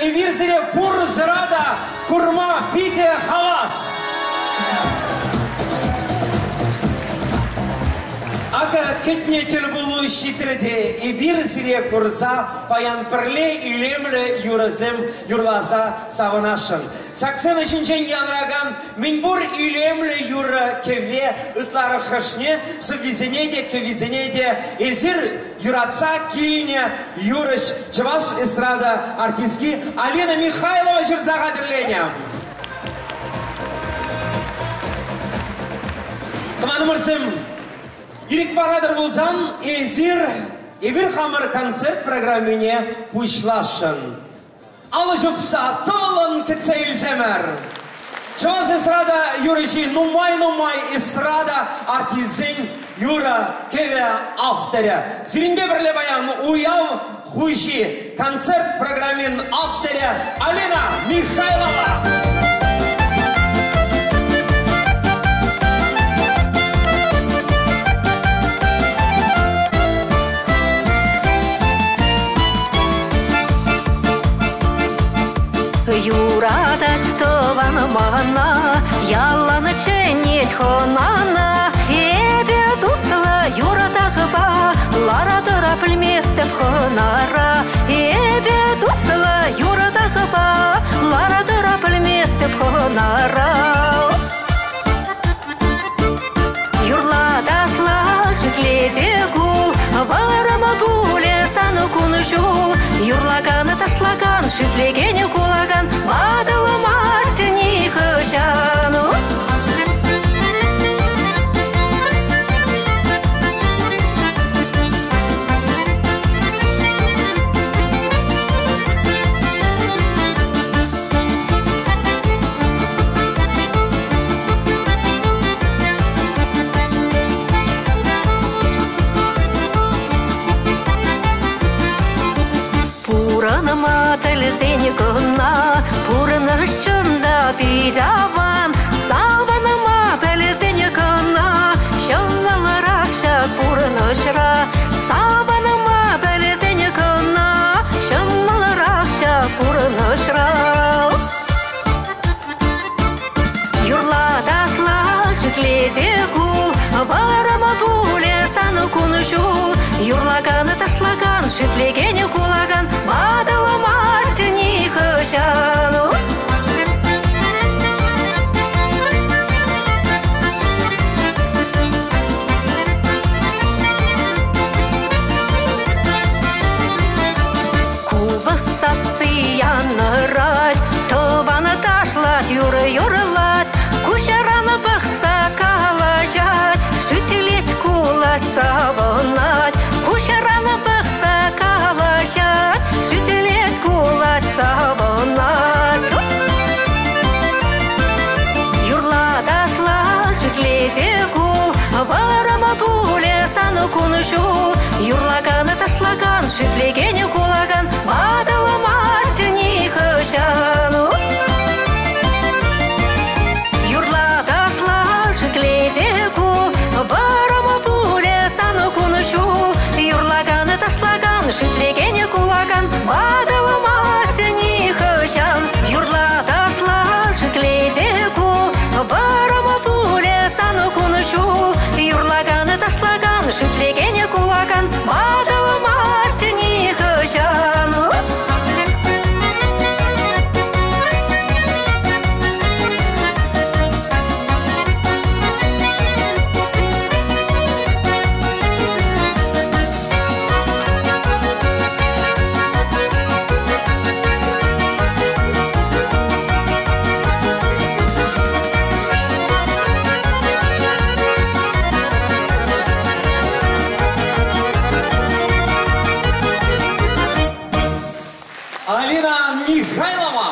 и вирсере пур зрада курма пите халас. Ага кетнетел булу щитреде и вирсере курса паян перле и лемле юразем юрлаза саванашын. Саксен үшінчен янраган минбур и лемле юра кеве ытлары хашне сывизенеде кевизенеде эзир юраца килине юрыш чаваш эстрада артистки Алина Михайлова жирзага дирления. Командамырсым Ирик Барадыр болсан, эзир Эбир хамыр концерт программине пушлашын. Алы жопса толын кетсейлземер. Чаваш эстрада юрыши нумай эстрада артизен юра кеве авторя. Зиринбе бірле баян уяв хуши концерт программин авторя Алина Михайлова. Юрадать тован мана, ялланы ченет хонана. Эбе дусла юрада жыба, лара дыра пілместі пхонара. Эбе дусла юрада жыба, лара дыра пілместі пхонара. Юрладашла жүтледе гул, варама буле саны күні жул. Юрлаганы ташлаган, жүтлегені кулаган, бадылыма сені хышану. Телезені кына, пурына шында бидаван. Саваныма телезені кына, шымылырақша пурына шыра. Саваныма телезені кына, шымылырақша пурына шыра. Юрладашла жүтледе кул, варама пуле саны күні жул. Юрлаганы ташлаган, жүтлегені кулаган, бадылыма сені хышану. Кубыса сыянырать, тобаны ташлать, юры-юрылать. Кушараны бақса калажать, жүтелет кулать савынать. Кушараны бақса калажать, жүтелет кулать савынать. Юрладашла жүтледе кул, варама буле саны күні жул. Юрлаганы ташлаган, жүтлегені кулаган, бадылыма сені хышану. Юрладашла жүтледе кул, варама буле саны күні жул. Юрлаганы ташлаган, жүтлегені кулаган, бадылыма сені хышан. Юрладашла жүтледе кул, варама буле саны күні жул. Юрлаганы ташлаган, жүтлегені кулаган, бадылыма сені хышану. Алина Михайлова.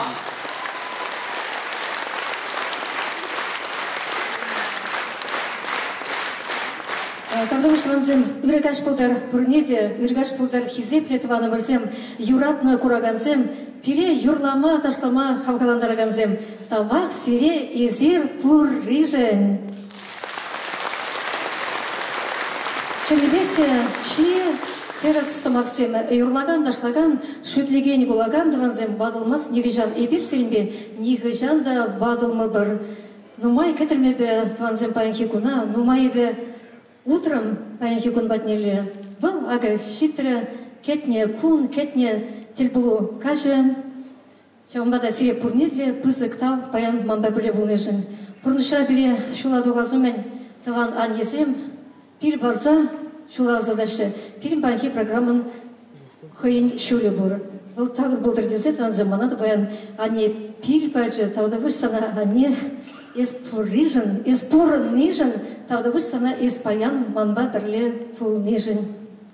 Потому что ванзем иргаш пулдар бурнеде, иргаш пулдар хизе плетваны мырзем, юратны кураганзем, пире юрлама ташлама хамкаландараганзем, тавак сире эзир пур рижен. Ченебете чи Терес самарсем юрлаган дашлаган шүтлеген гулаган диванзем бадылмас нигежан эбир сиринбе нигежан да бадылмы бір. Нумай кетірмебе диванзем паянхикуна, нумай бе утром паянхикун батнеле. Был ага щитре кетне кун, кетне тельбулу каже. Чамбада сире пурнизе пызык тау паян мамба біле булнежин. Пурнышра біле шула дуғазумен таван анезем пир барза шула задача. Пирим паянхи программан хыйын шуле бур. Был тагыр булдыр дезе таван заманады баян ане пир баджы тавда выш сана ане из пурын нижин тавда выш сана из паян манба бірле фул нижин.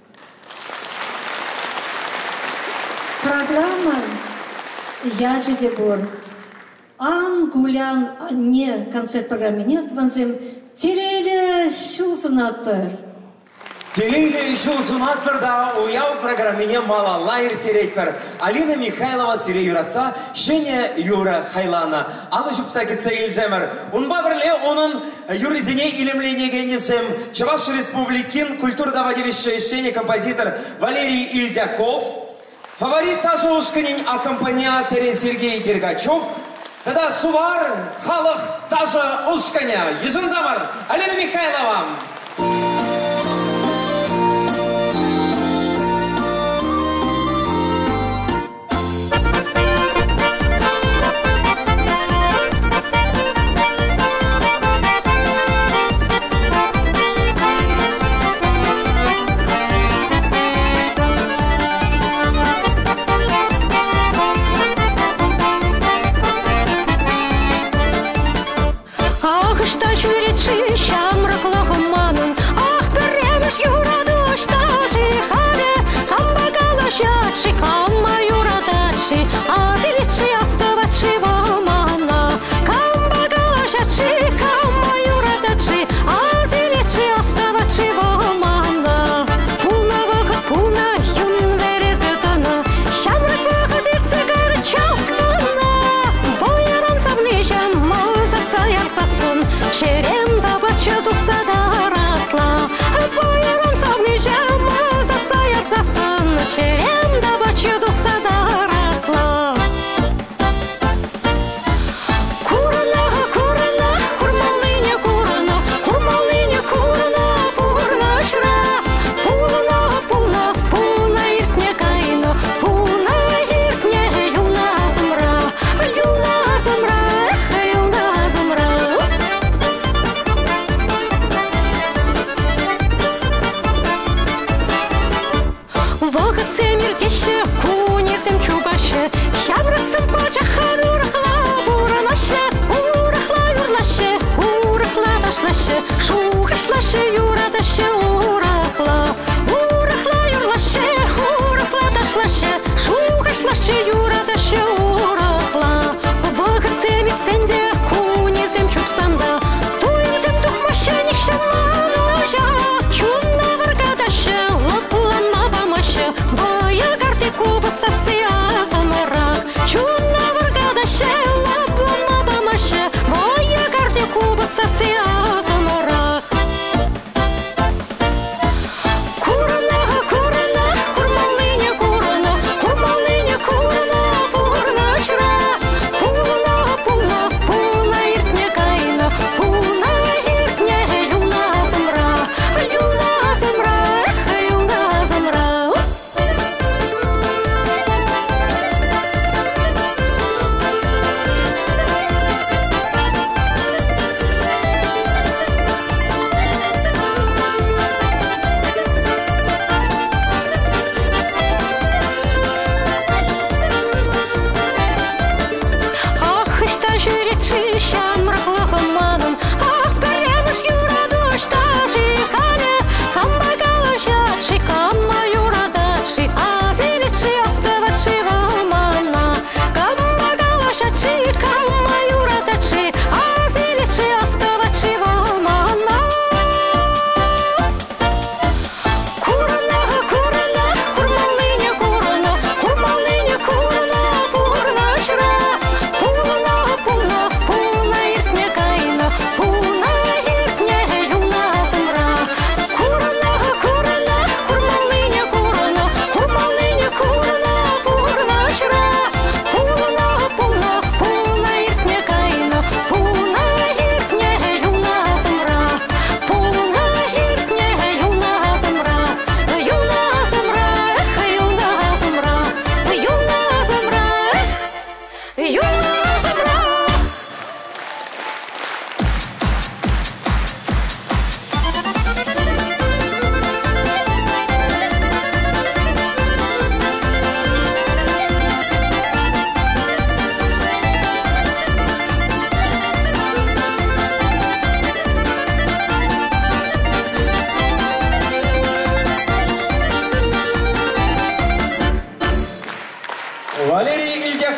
Программа я же дебор. Ан гулян не концерт программе нет ванзем тереле шулсунатпер. Тереле шулсунатпер да уяу программе мала лайр терекпер. Алина Михайлова сире юратса, Шеня Юра Хайлана. Алышып сакетса илземер. Унба бірле onun юризине илемлене генесем Чуваш Республикин культурдава девишещение композитор Валерий Ильдяков. Фаворит тоже ушканин аккомпаниаторе Сергей Дергачев. Тогда сувар, халах, даже ушканя. Ежин замар, Алина Михайлова.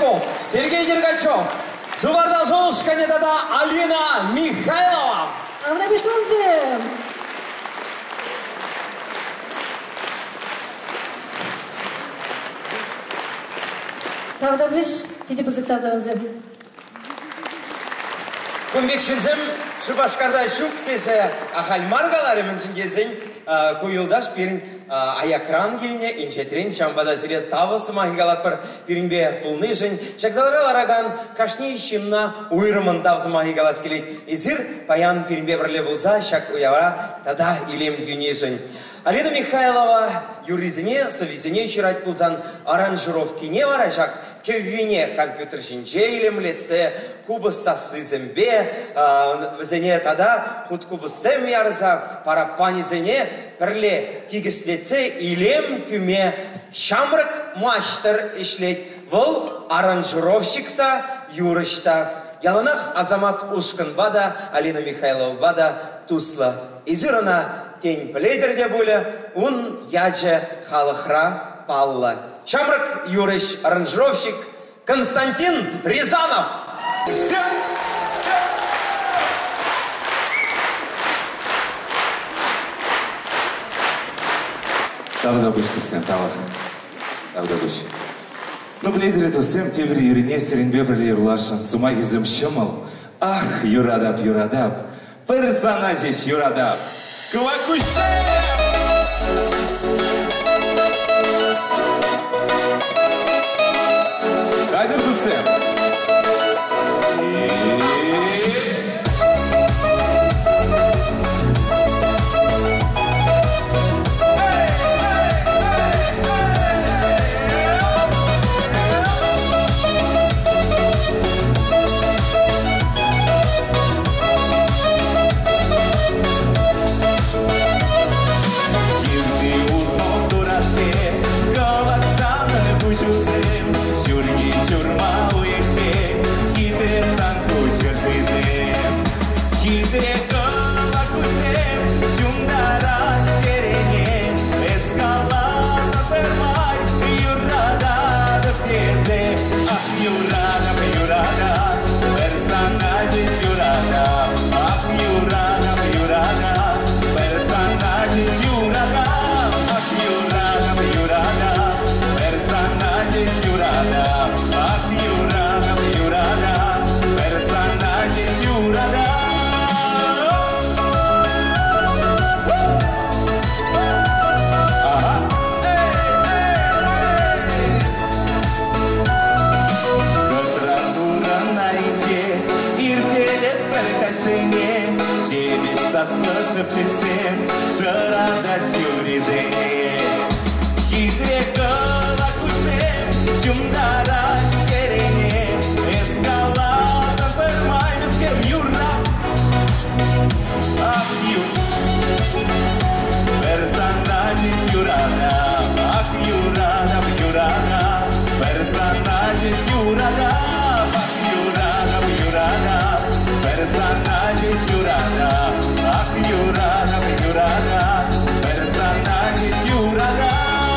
Щербаков, Сергей Дергачев, Зубарда Жолш кандидата Алина Михайлова. Аңдабишонзе. Тавдабиш, Питипузык тавдабанзе. Күмбек шүнзім, Шубашқарда шук тесе Ахальмаргалары мүншін кезін көйілдаш берін аякран келіне, иншетрен шамбада сире тавылсы махигалат бір берінбе пулны жын, шакзалары араган кашни шынна уйрымын тавсы махигалат келет. Изір паян берінбе бірле болса, шак уявара тада илем дүйне жын. Алина Михайлова юризіне, совизіне чирать пулзан аранжировки не вара, шак кевине компьютер жинче илемлеце, кубыс сасы зембе, зене тада, худ кубыс сем ярза, парапани зене, перле тигислеце илем күме, шамрык маштыр ишлет, вол аранжировщикта, юрышта. Яланах Азамат Ушканбада, Алина Михайлова бада, тусла. Изирана тень плейдерде буля, он ядже халахра палла. Шамрык юрыш аранжировщик Константин Рязанов. Тавда бышты сен тавах. Тавда быш. Ну, близили то всем теври юрине серенбе брали юрлашан. Сумай гизем шамал. Ах, юрадап, юрадап. Персонажиш юрадап. Квакушсе! Кайдыр тусем. Шепчексем, шарада шюризене. Хитре кала кушсем, шумдара шерене. Эскалада пермай бескем юра. Ах, персонажи юрада. Ах, юрада, юрада. Персонажи юрада. Ах, юрада, юрада. Персонажи юрада. Ах, юрада, юрада, персонажи юрада.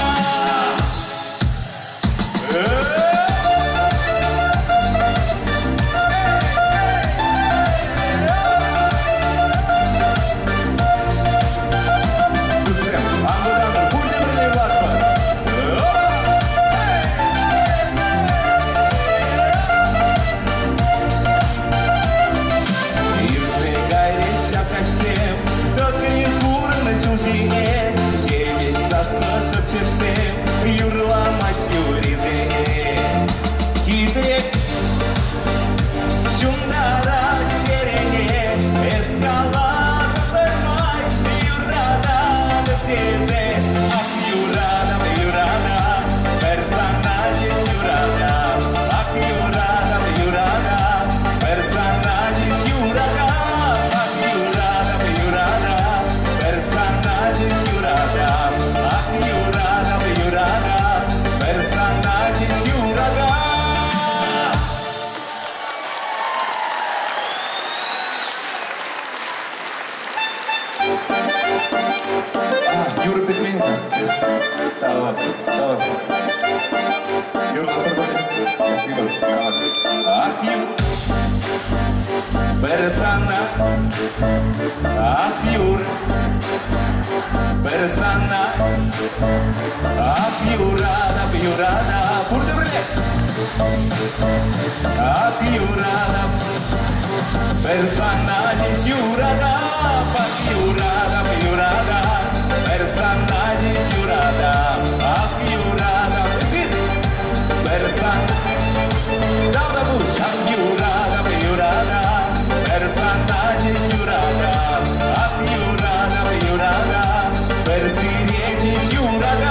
Юра Петменко. Давай. Юра, Спасибо. Ах, Юра, персана. Ах, Юра, персана. Ах, Юрада, Юрада. Burada böyle. Ах, Юрада, персана, Юрада. Ах, Юрада, Юрада. Персана, Юрада. Ах, Юрада. Персана. Давно будь, ах, Юрада, Юрада. Персана, Юрада. Ах, Юрада, Юрада. Персирети, Юрада.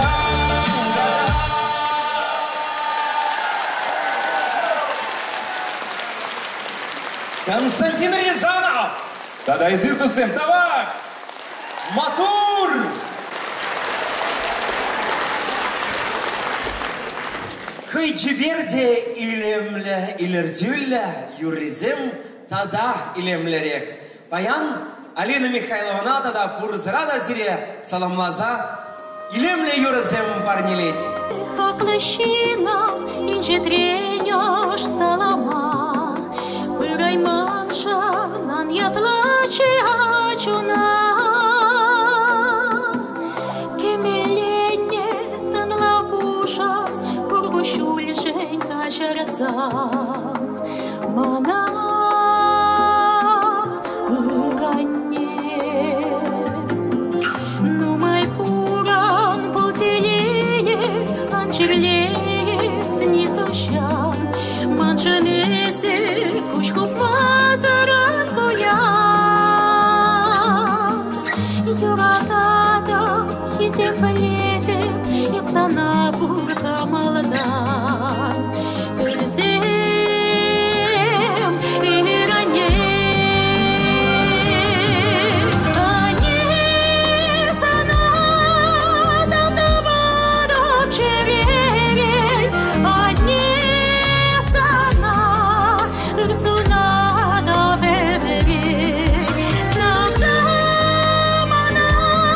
Константин Рязанов! Тогда изиртусем, давай! Матур! Хыйчыберде илемле илердюлле юризем тада илемлерех. Баян Алина Михайловна тада пурзрада зире саламлаза илемле юризем парнилет. Хаклыщина инче тренёш салама, пырайманша нан ятлачы ачуна. Кемелене танла буша, кургушуль женька жарасам, мана ыране. Нумай пуран полтелее, анчерлее снихащан, манжанесе кучку мазаран коян. Юратада хизем полете, ипсана бурка молода. Эльзем иране. Ане сана давдаварам черерей. Ане сана ырсуна давеверей. Сам замана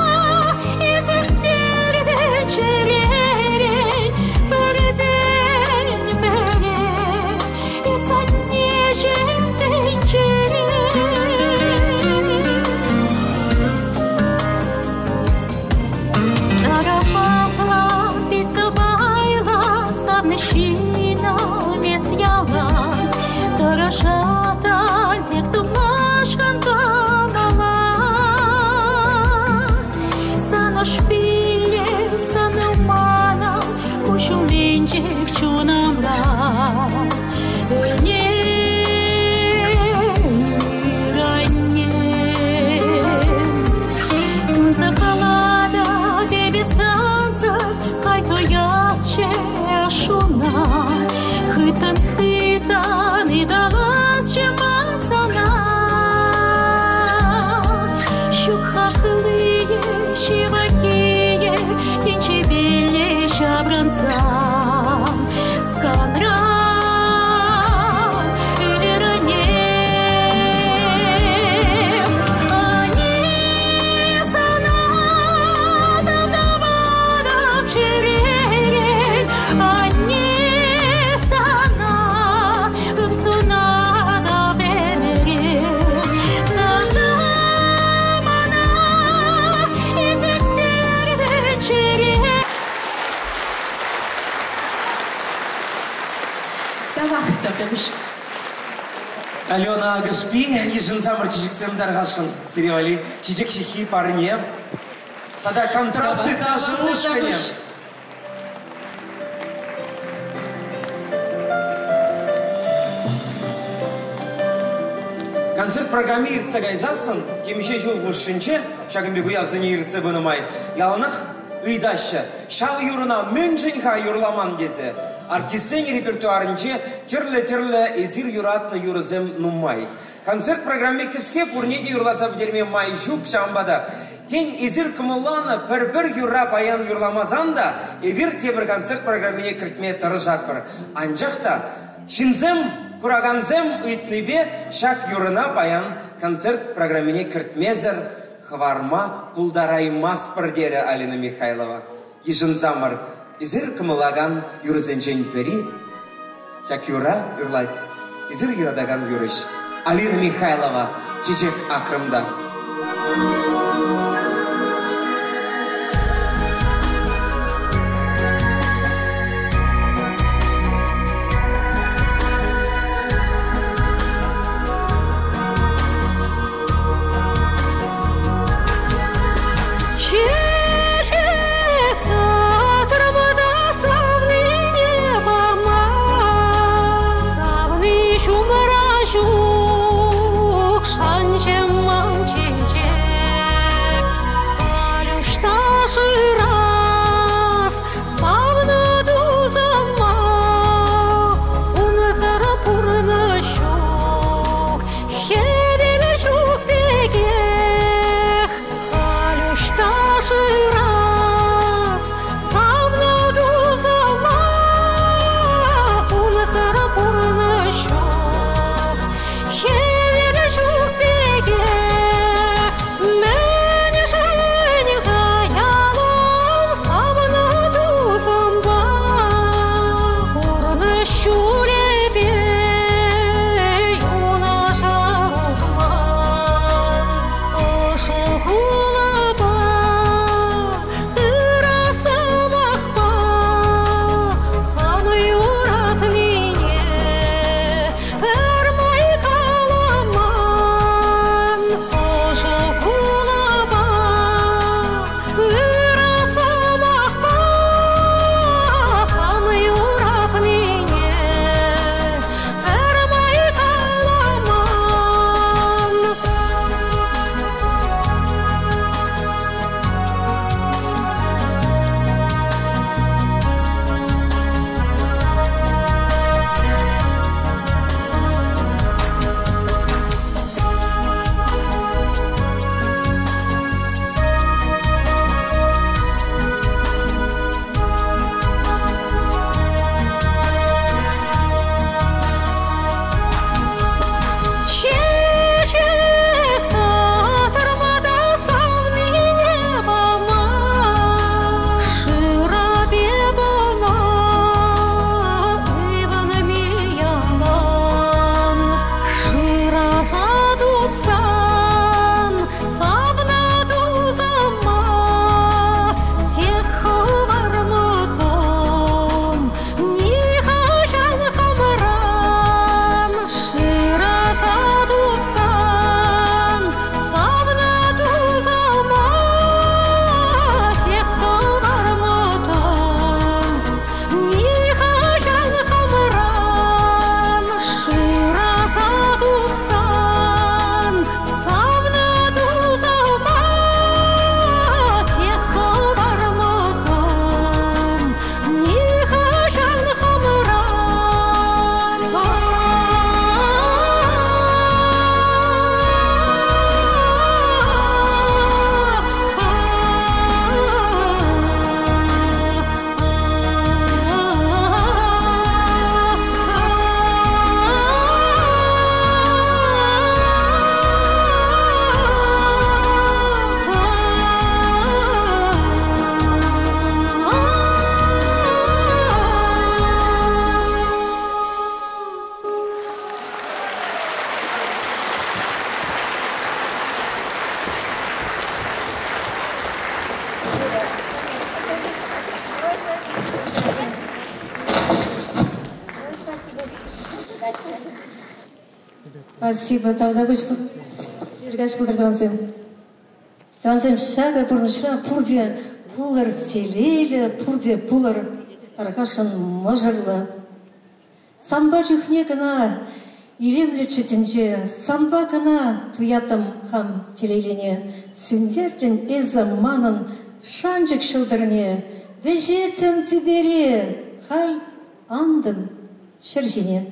изистерде черерей. Передень берей и саннежен тенчерей. Дарапапла пиццабайла сабнещина месьяла. Тарашата тек тумашкан камала. Сана шпиле, сана мана, кушу менчик чунамла. Не ранне. Закалада беби санса, кайто ясче шуна. Хытан хытан и даласче мацана. Щукхахлые, щевахие, тенчебеле шабранца. Санра иране. Ане сана давдаварам черерей. Ане сана ырсуна давеверей. Сам замана изистерде черерей. Давай, давдамыш. Алена Гашпи, ежин самыр чичиксем даргашын сериали чичик шихи парне. Тогда контрасты даже ушканем. Концерт программе иртсе гайзасын, кемеше жол гушинче, шагын бегу ялсыне иртсе бынымай. Ялынах ыйдашы, шал юрына мөнженха юрламан десе. Артистен репертуарынче терле эзир юратны юрызем нумай. Концерт программе киске пурнеде юрласа бдерме май жук шамбада. Тен эзир кымылланы бір юра баян юрламазанда, эвир тебір концерт программене кіртме тұрыжат бір. Анжақта, шинзем, кураганзем ыйтныбе шак юрына баян концерт программене кіртмезір, хварма пулдараймас бірдері Алина Михайлова. Ежін замыр, эзир кымылаган юрызенчен пери, Шакюра юрлайт. Изір юрадаган юрыш. Алина Михайлова, Чечек Акрымда. Спасибо, Тавдабыч, Иргаш Пудырдванцем. Тванцем шага пурнышра пурде пулар телейлі, пурде пулар архашын мажырлы. Санба жүхне гына илемлі четінже, санба гына туятым хам телейліне, сүндерден эзаманын шанжык шылдырне, вежетем тюбере, хал андым шыржине.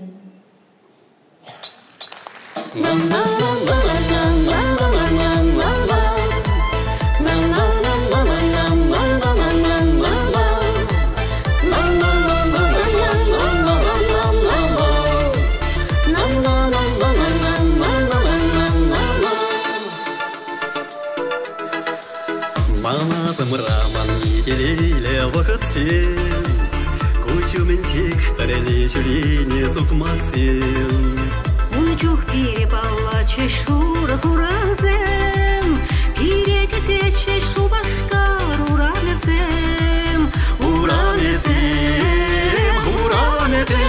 Мама замраман иделейле вақытсен, көшумен тих перелі журіне зук Максим. Унчух перепала чешура куранзем, перекете чешу башкар урамезем, урамезем, урамезем.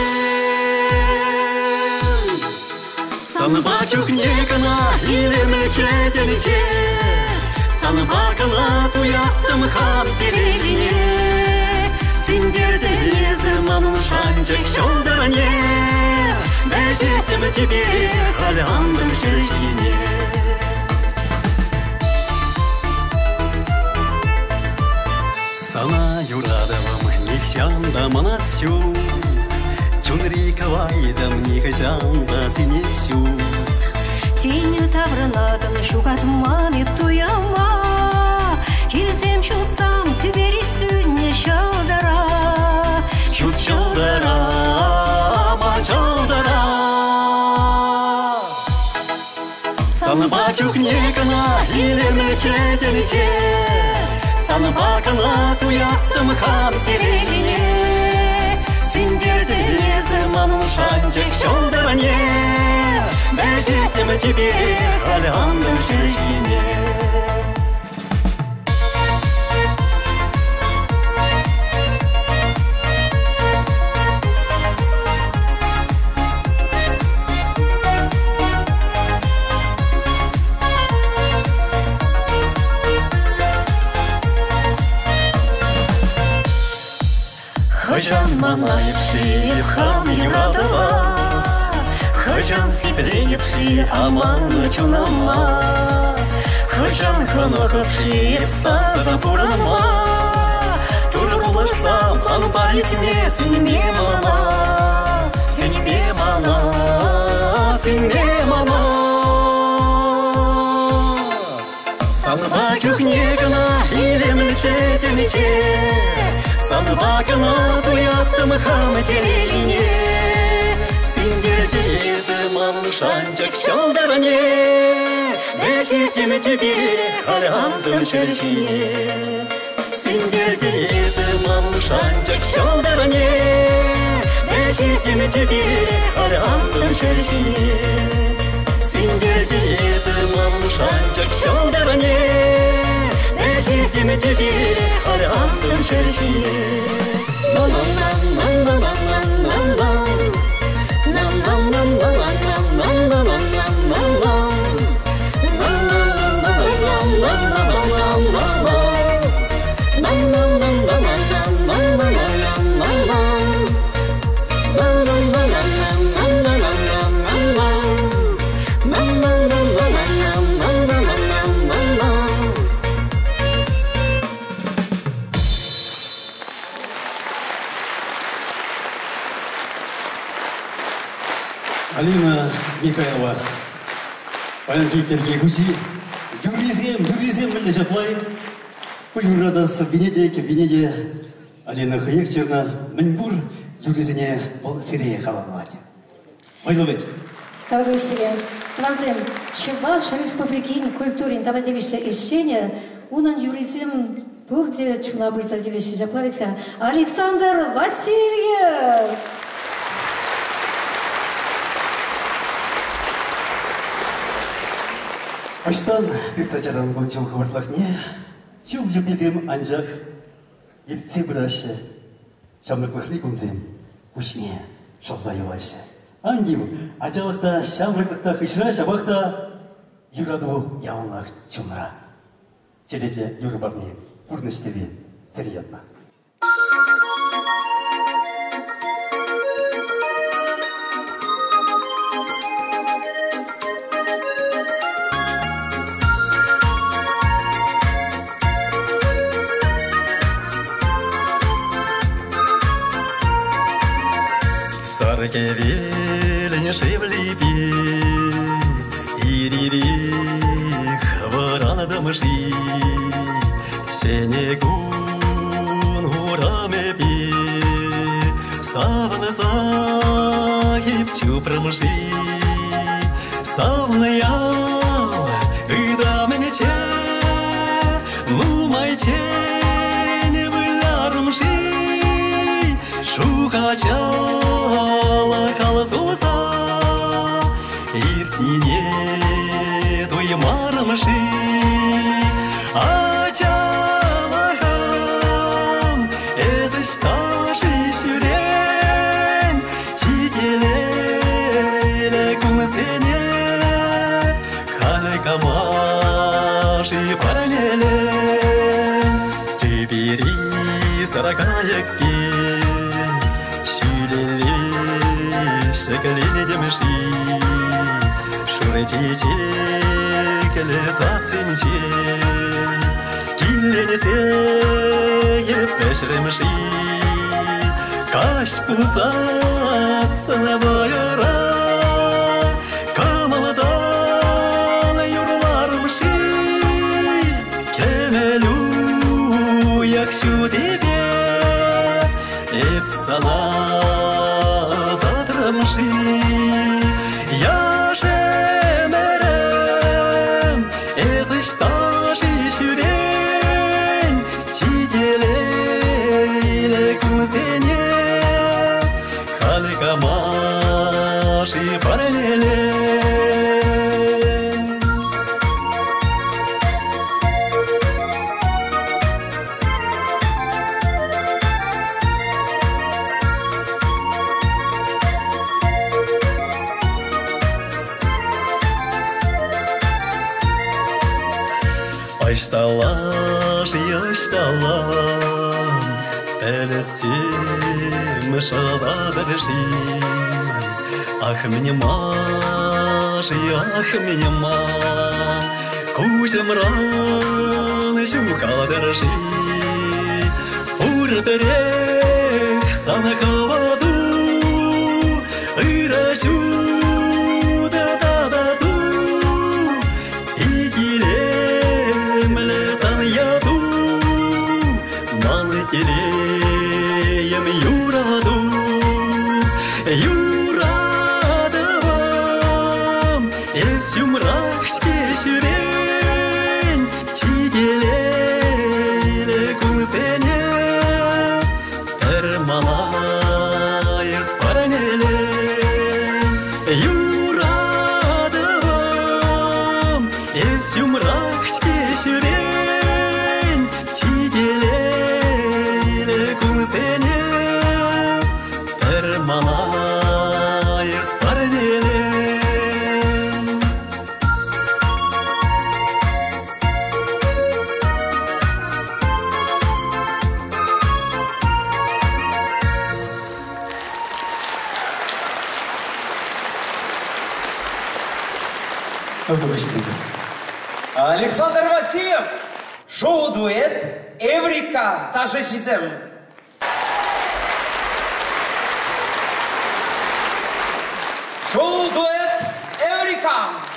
Санбачух некана или мечетеличе, санбакана туяттым хам телелине, сендерде заманын шанчак шолдыране, бәжеттім тебе халандым шіршіне. Сана юрадавым нихшанда манасю, чунри кавайдам нихшанда синесю. Тенью тавранатын шукат маны туяма, келсем шутсам тибери сүнне шалдара. Шут шалдара, ма шалдара. Санбачух некана или мечетеличе, санбакана туяттым хам телелине, сендерде заманын шанчак шолдыране, бәжеттім тебе халандым шіршіне. Хожан манайыпши хам юрадава, хожан сиплейыпши аман чунама, хожан ханахыпши саза пурама, тургулышсам хан парикме сенеме мана, сенеме мана, сенеме мана. Санбачух некана или мечетеличе, санбакана туяттым хам телелине, сендерде заманын шанчак шалдыране, бәжеттім тебе халандым шіршіне. Сендерде заманын шанчак шалдыране, бәжеттім тебе халандым шіршіне. Сендерде заманын шанчак шалдыране, бәжеттім тебе халандым шіршіне. Алина Михайлова, Панкитерге Гуси, Юризем мілі жаплай, Юрадасы Венеде, Алина Хаекчерна, Мінбур, Юризене бұл сирее қаламады. Майловет. Таврустия, Тванзем, Чеваш Республикин культурин тавадевишле ищения, Унан Юризем Бурде Чунабыца девиши жаплавицка, Александр Васильев. Аштан дыцачадан гончыл хвартлахне, чул юбизем анжах, ирце браще, шамлыклахли кунзем, кушне, шалза юлаще. Андим, ачалықта, шамлыклықта хышра, шабақта, юраду яунлах чумра. Черете юрыбарне, урныстеве, зриятна. Саркевель шевлипи, иририк варадамши, сенегун урамепи, савны сахип чупрамши, савны ял ыдамнече, лумайте не вылярмши, шу качала колосуса, иртнине дуймармыши, ачалахам эзышташи шүрен, тителеле кунсене, халыкамаши паралелен, тюбери саракаякпе. Шекали демши, шуретичи, келезацинчи, килленесе епешремши, каш пулса сынабайыра, камалдан юрлармши, кемелу якшу тебе, эпсала. Яшемерем, эзышташи шүрен, тиделейле кунсене, халыкамаши паралелен. Yaştalan, beletsem şabaderşi, ah minima, kuzemran şukaderşi, purberek sana kavadu, iraşu da dadu, igile. Келеем юраду, юрадавам, эсюмрашке шүрен, тиделейле кунсене, термалайыз паранелен, юрадавам, эсюмрашке шүрен, тиделейле кунсене, термалайыз паранелен. Александр Васильев, шоу-дуэт «Эврика» Таше Шизем. Шоу-дуэт «Эврика».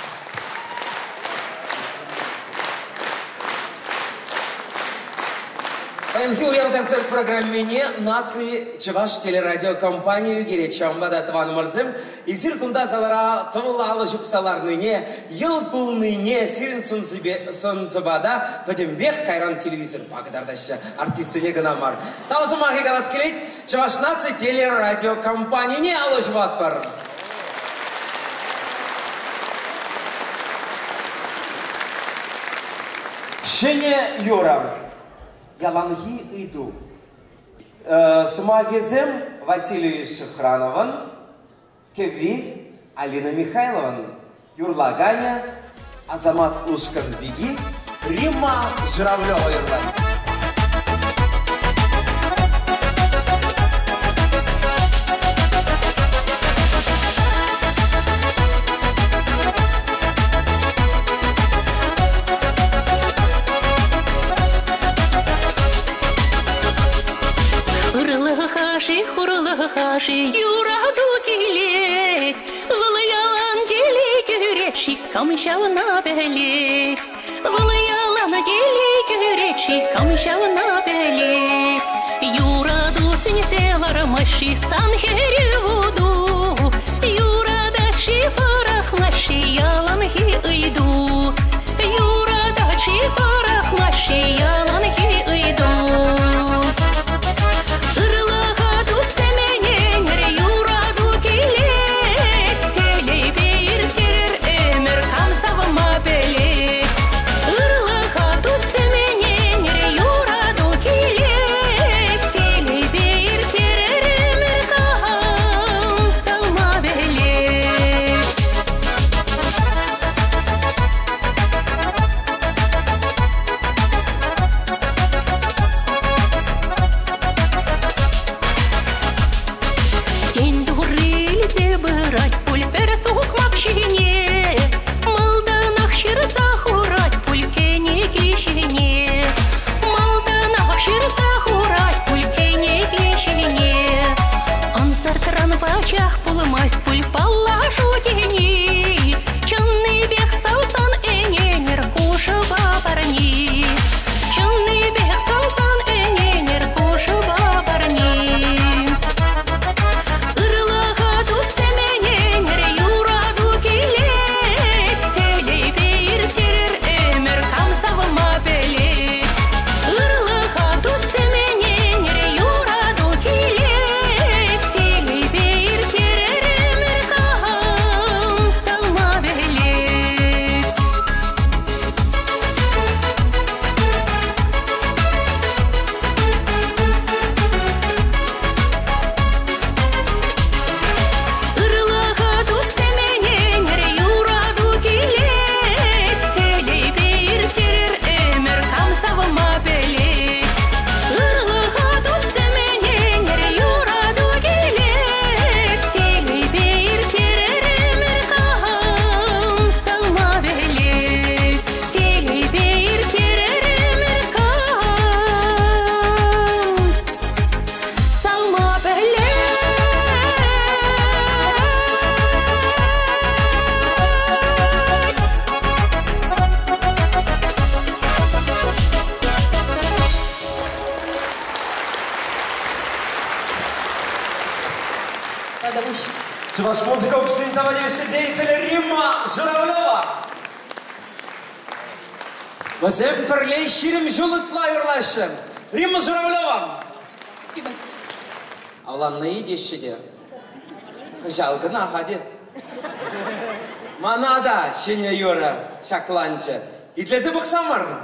Пенхилуям концерт программе «Нации» Чеваш телерадиокомпанию Геречамбада Таван Марзем и Зиркунда Залара Тавлала Жуксаларныне, Елкулныне, Сирин Сонцебада, потом Бех Кайран телевизор, Пакадардаща, артисты Неганамар. Тавзамахи Галаскелит, Чеваш «Нации» телерадиокомпании не Алош Ватпар. Шене Юра. Яланги иду. Смагезем Василий Шихранован, Кеви Алина Михайлован, Юрлаганя, Азамат Ушкан-Биги, Римма Журавлева. Хаши юраду килет, вылыялан делить юречи, камышавна белет. Вылыялан делить юречи, камышавна белет. Юраду синеселар маши санхеревуду, юрадачи парах маши яланхи иду, юрадачи парах маши яланхи иду. Ваш музыков презентовали деятеля Римма Журавлева. Вазем перлей ширим жулытла юрлашым. Римма Журавлева. Спасибо. Авланны идешеде. Жалгына хади. Манада шиня юра шакланча. И для зубых самарна.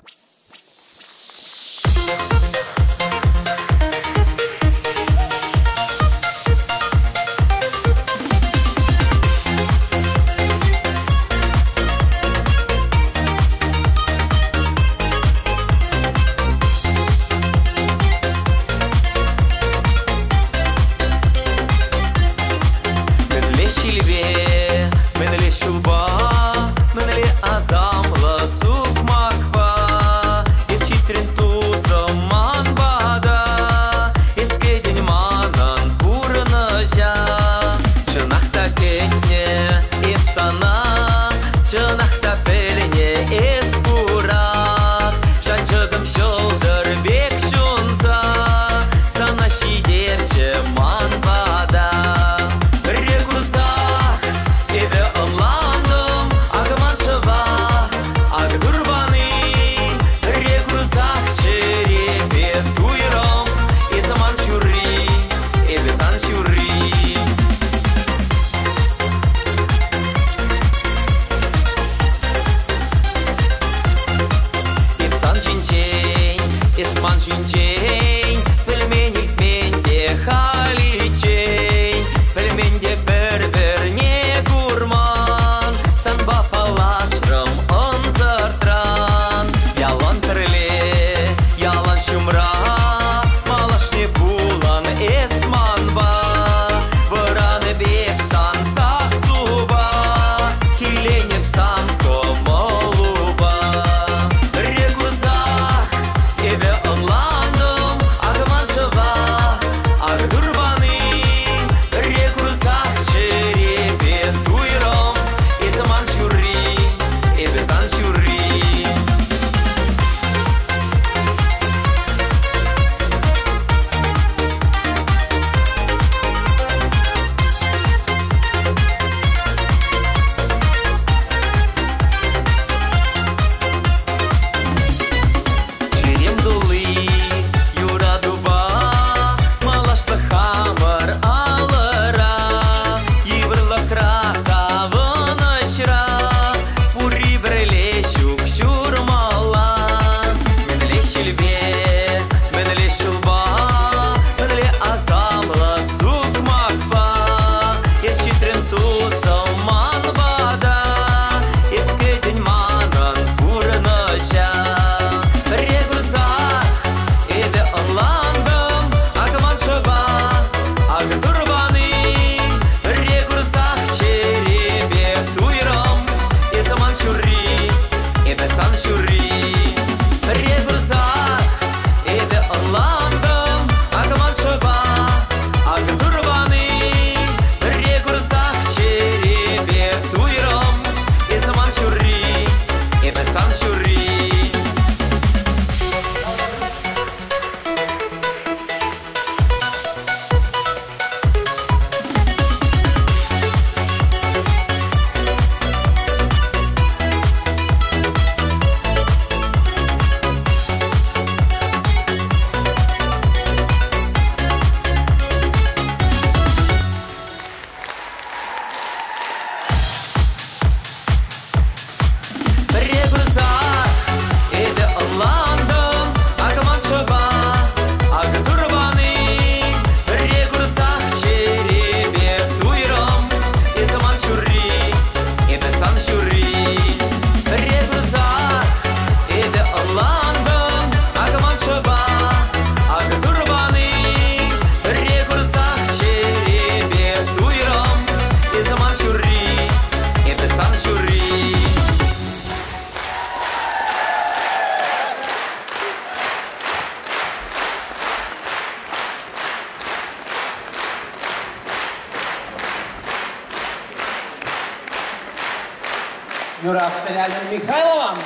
Юра Авторяна Михайлова.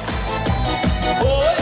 Ой!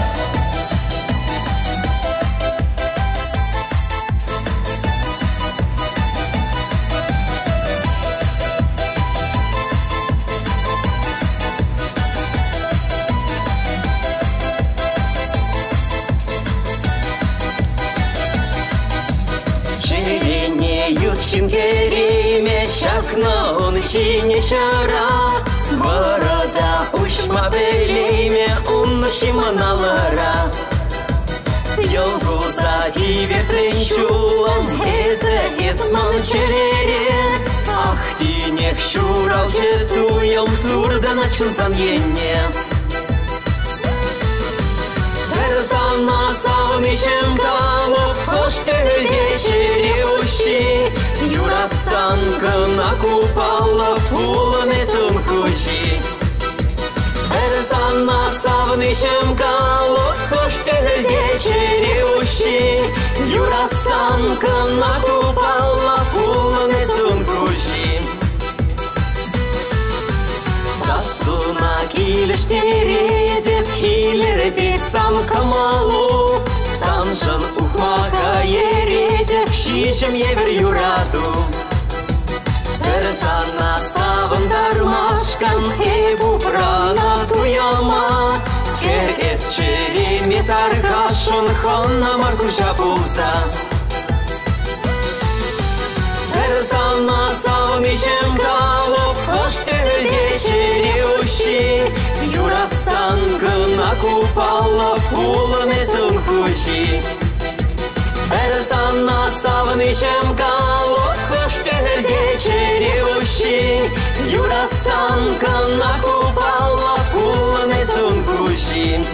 Ютчин кереме шакна он шине шара Борода ушма белиме он шиманалара Йолгу зади ветренчулам эзе эсман черере Ах тинех шурал четуем турда начунсан енне Сама савничем калов хоштер вечере уши Юрапсанка накупала пулами сунхучи Сама савничем калов хоштер вечере уши Юрапсанка накупала пулами сунхучи Сасуна килиштередеп хилердеп сан камалу Саншан ухмака ередеп шишем евер юраду Сана савын дармашкан хебу прана туяма Хер эс череме таргашын хонна маркуша пулса Сана савничем калып хоштер вечере уши Юрапсанка накупала пулами сунхучи Сана савничем калып хоштер вечере уши Юрапсанка накупала пулами сунхучи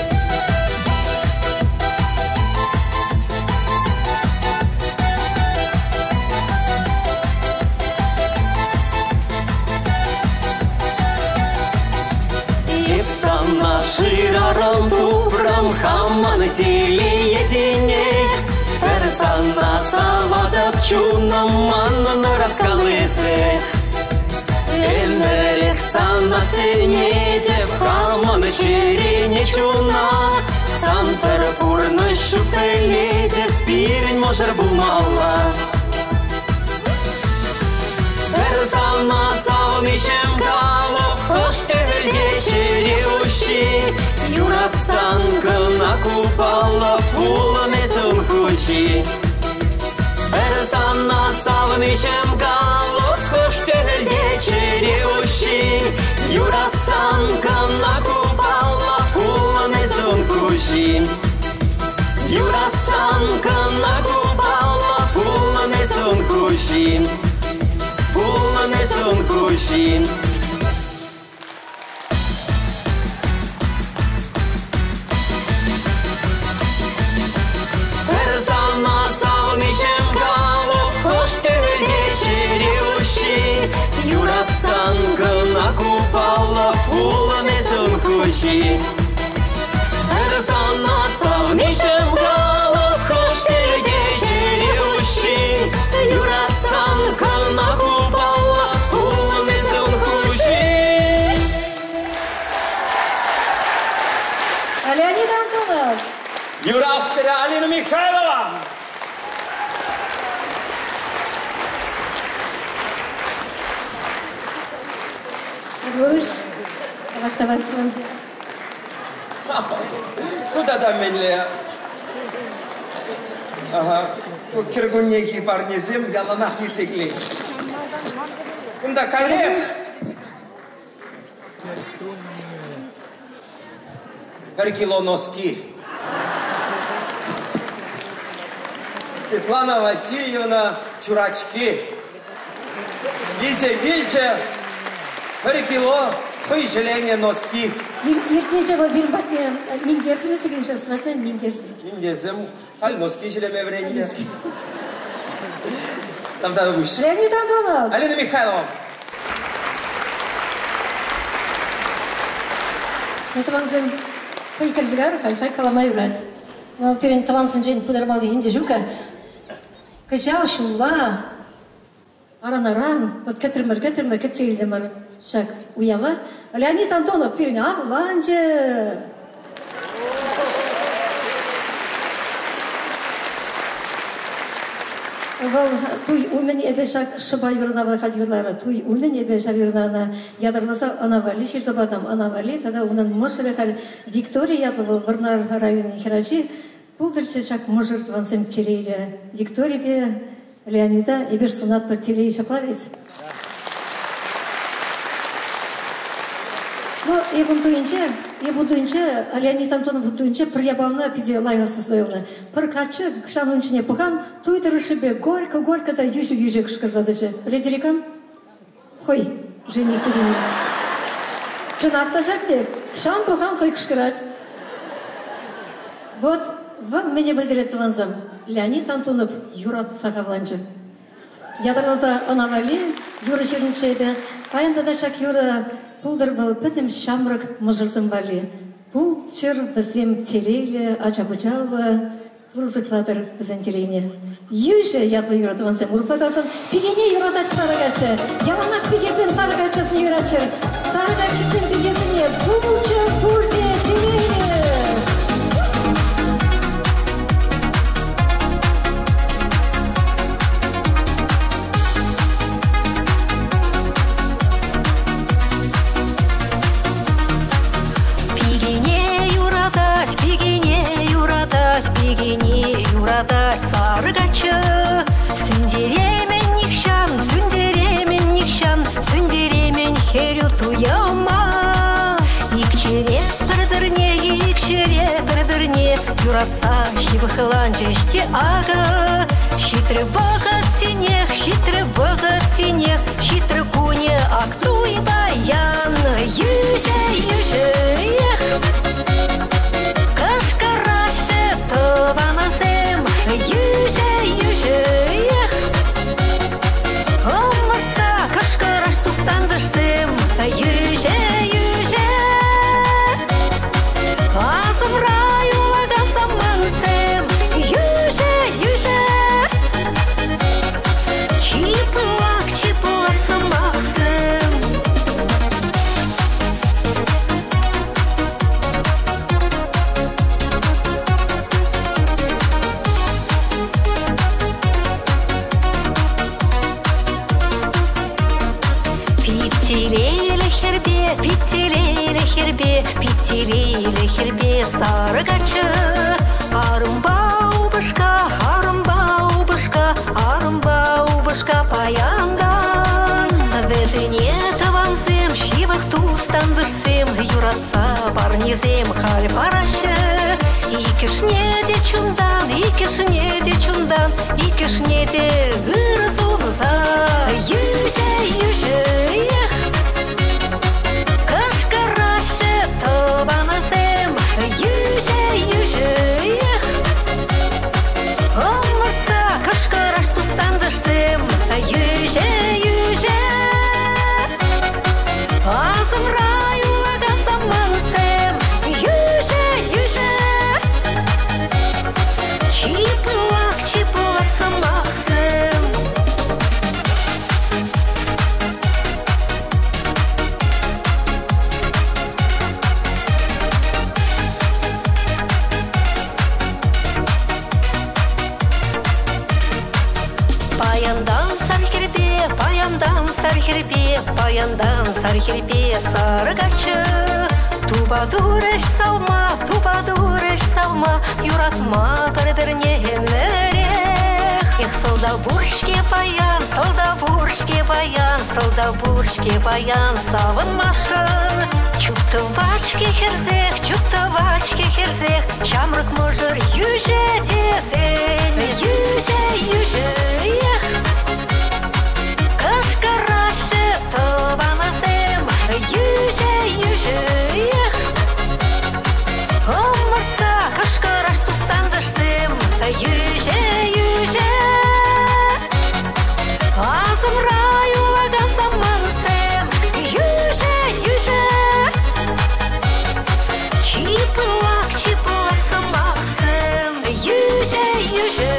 Ширарам тубрам хаман телеедине Персана савадап чунам манна раскалысе Энерек сана сенедеп хаман черене чуна Санцар пурны шупеледеп пирень можер булмала Персана савничем калып хоштер вечере уши Юрапсанка накупала пулами сунхучи Персана савничем калып хоштер вечере уши Юрапсанка накупала пулами сунхучи Юрапсанка накупала пулами сунхучи Пулами сунхучи Сама савничем калып хоштер вечере уши Юрапсанка накупала пулами сунхучи Сама савничем калып хоштер вечере уши Юрапсанка накупала пулами сунхучи Леонид Антонов. Юраптера Алина Михайлова. Руш. Вахтовар Франция. Куда там менле? Ага. Киргуннеки парнезем яланах ецекли. Кунда коллег. Бір кило носки. Светлана Васильевна чурачки. Лиза Вильча, бір кило қой желение носки. Ертеже бұл бір батне миндерзімі сеген жасыратына миндерзім. Миндерзім, ал носки желеме времени. Тамда выше. Леонид Антонов. Алина Михайлова. Тавансын қайкірзігар, қайфай каламай үрәді. Но перен тавансын жайын пұдармалы емде жүка. Качал шулла, аран-аран, вот кәтірмір кәтсейлдімір шак уяла. Леонид Антонов перен ағыланжы. Вал туй умен эбешак шыбай вырна валхат юрлары туй умен эбеша вырнана ядырласа анавали ширзабадам анавали тогда унан мошерехал Виктория ятлывал вырнар районы хирачи пулдырче шак мужыртвансем терейле Виктория Леонида и бир сунат по теле и шаплавец. Ну, и бунтуинче, Леонид Антонов бунтуинче приябална пиде лайгасы зоевна. Пыркачы, кшамынчине пухан, туйдыры шибе, горько да южи кышкырзадычы. Ледерикам? Хой, жених тереми. Чынақта жакбек, кшам пухан хой кышкырать. Вот мне білдірет ванзам. Леонид Антонов Юрат Сахавланчы. Ядырлаза анавали, Юра Шериншебе, паянда шак Юра пулдыр был пітім шамрак мұжырзым вали. Пул чыр бізем телейлі, ачабычалы, турзықладыр бізен телейне. Южы ядлы Юрат ванзам урпадазым, пигене Юратат сарыгачы, яланак пигезем сарыгачысын Юратчыр, сарыгачысын пигезіне, пулчы пурде телейне. Пигене юрадать сарыгачы, сүндеремен нихшан, сүндеремен херю туяма. Икчере бірдірне, юратса шивыхылан жеште ага. Шитры бағат синех, шитры куне актуй баян. Юже, ех. Vanasem, yüce, Omurtsa, kaşkaraş tustandırsem, yüce, Azımra yoladan zamansem, yüce, Çipılak samaksem. Питтелейлі хербе сарыгачы, арымбау бышка паяндан. Везіне тавансем, шивых тустандышсем, юратса барнезем халь парашы. Икішне де чундан, икішне де ғырызуыныза. Юже, ех. Vanasem, yüce, Omurtsa, kaşkaraş tustandırsem, yüce, Azımra yoladan zamansem, yüce, Çipılak samaksem. Паяндан сархерпе сарыгачы, туба дуреш салма, юратма бірдірне емлерек. Эх, солдабуршке баян, савынмашын. Чуптывачке херзех, шамрык мұжыр юже десен, юже, ех. Кашкарашы vanasem, yüce, Omurtsa, kaşkaraş tustandırsem, yüce, Azımra yoladan zamansem, yüce, Çipılak samaksem, yüce,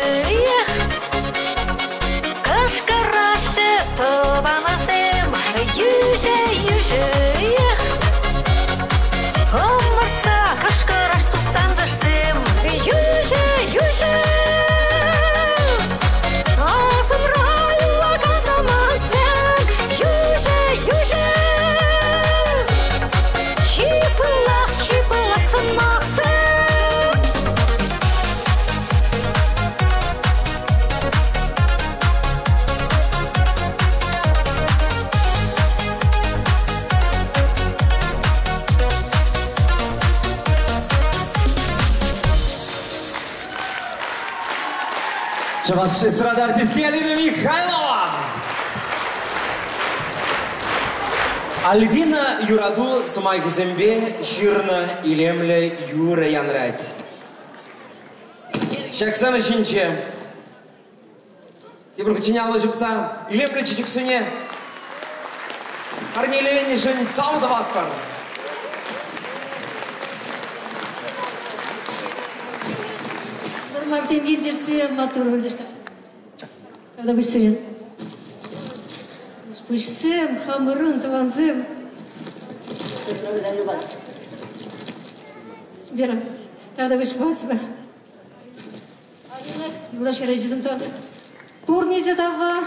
Кашкарашы vanasem, yüce, Omurtsa, kaşkaraş tustandırsem, yüce, Azımra yoladan zamansem, yüce, Çipılak samaksem. Ваша эстрада артистки Алина Михайлова. Альбина Юраду Самайх Зембе Ширна Илемле Юра Янрать. Шаксана Шинче. Тибрук Чиняла Жукса Илемле Чичуксуне. Арниле Нишин Таудаватпан. Максим Виндерсе, матур вылежка. Когда быстрее. Пышсем, хамырын, таванзем. Вера, когда вышла тебя. Глаши речизм тот. Пурните тава.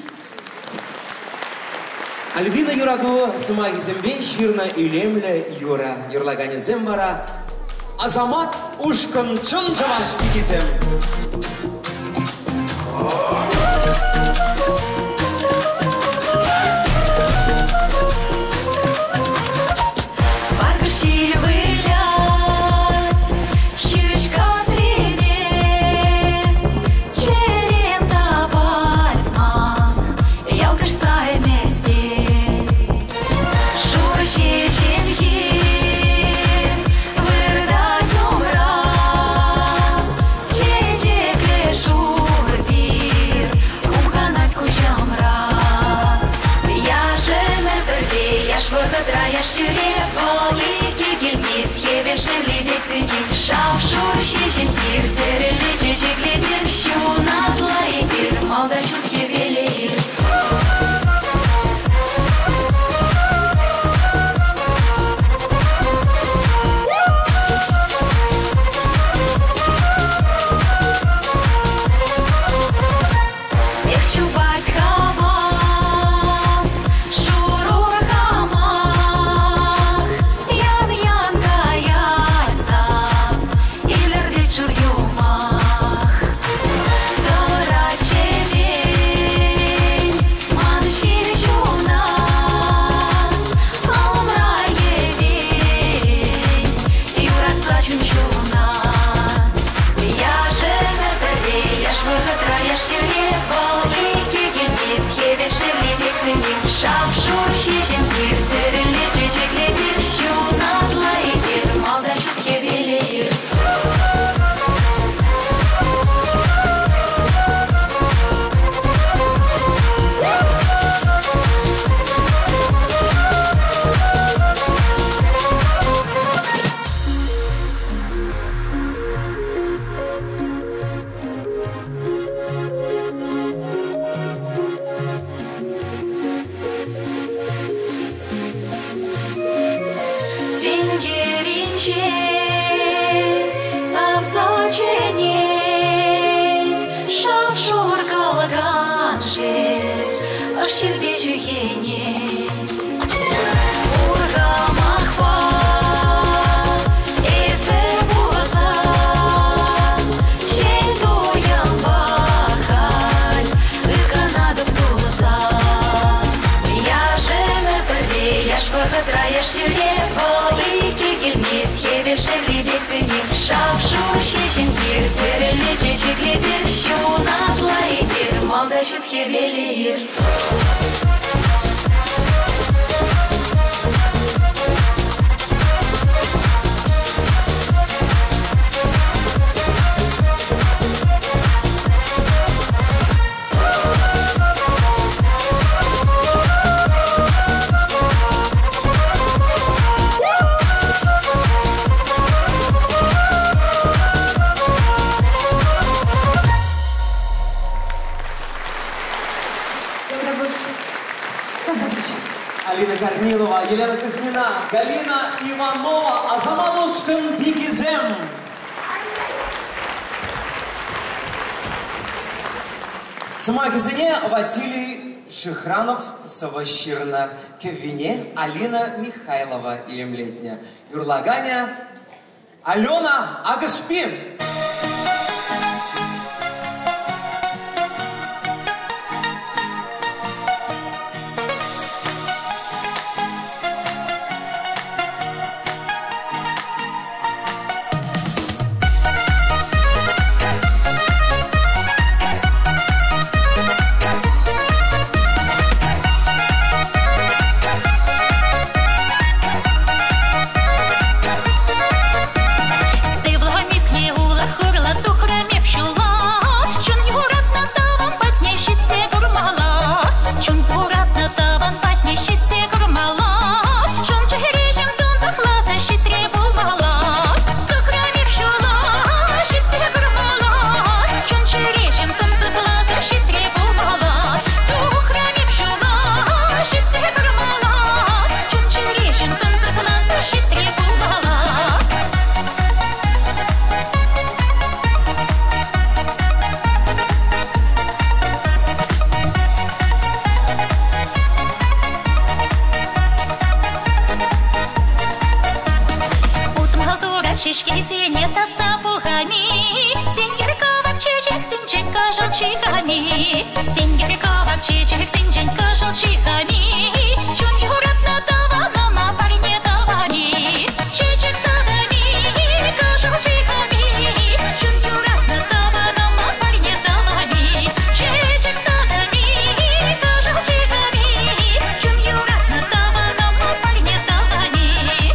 Альбина Юраду Самайх Зембе Ширна Илемле Юра Юрлагане Зембара. Азамат Ушкан Чунчаваш Пикизем. Алина Корнилова, Елена Кузьмина, Галина Иванова, Азамат Ушкан Пикизем. Самайхизене Василий Шихранов, Саващирна, Кевине Алина Михайлова, Илемлетня, Юрлаганя Алена Агашпин. чихами, сингер кавак чичик синжен кашал чихами, чун юратна тава нама парне тавами, чичик тавами, кашал чихами, чун юратна тава нама парне тавами, чичик тавами, кашал чихами, чун юратна тава нама парне тавами.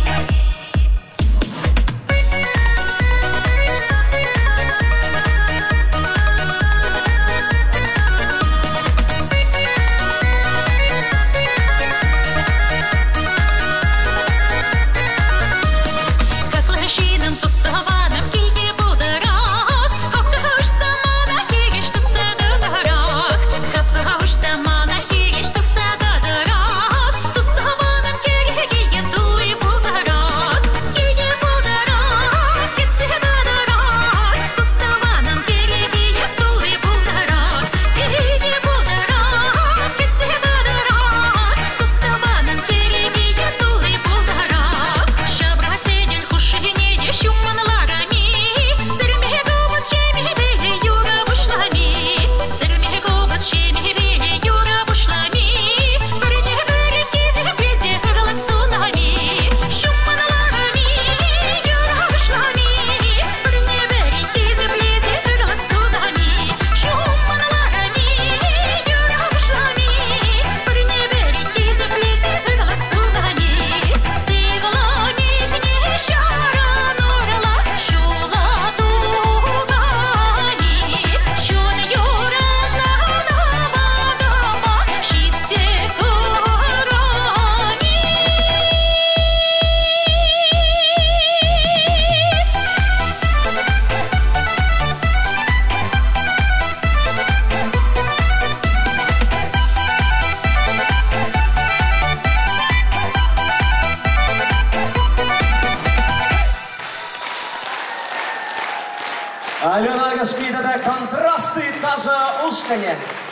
Алена Гашпидада контрасты даже ушканье.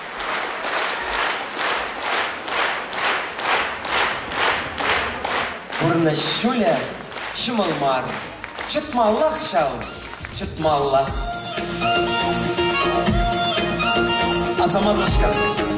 Урнащуля шумалмар, чытмаллах шау, чытмаллах. Азаматушка.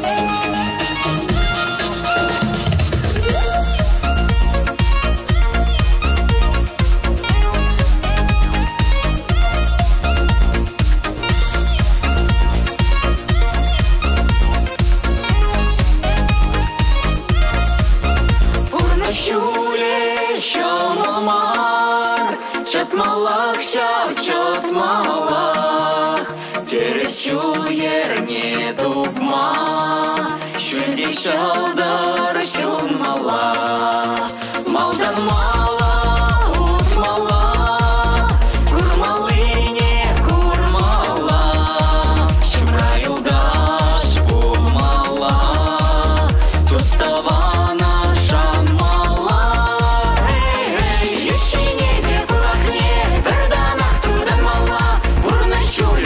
Шуле шамалмар, чатмалах шау чатмалах, терещул ерне дубма, шульдей шалдар шунмала, малдан мала, утмала, курмалыне курмала, шимраюдаш булмала, туставана.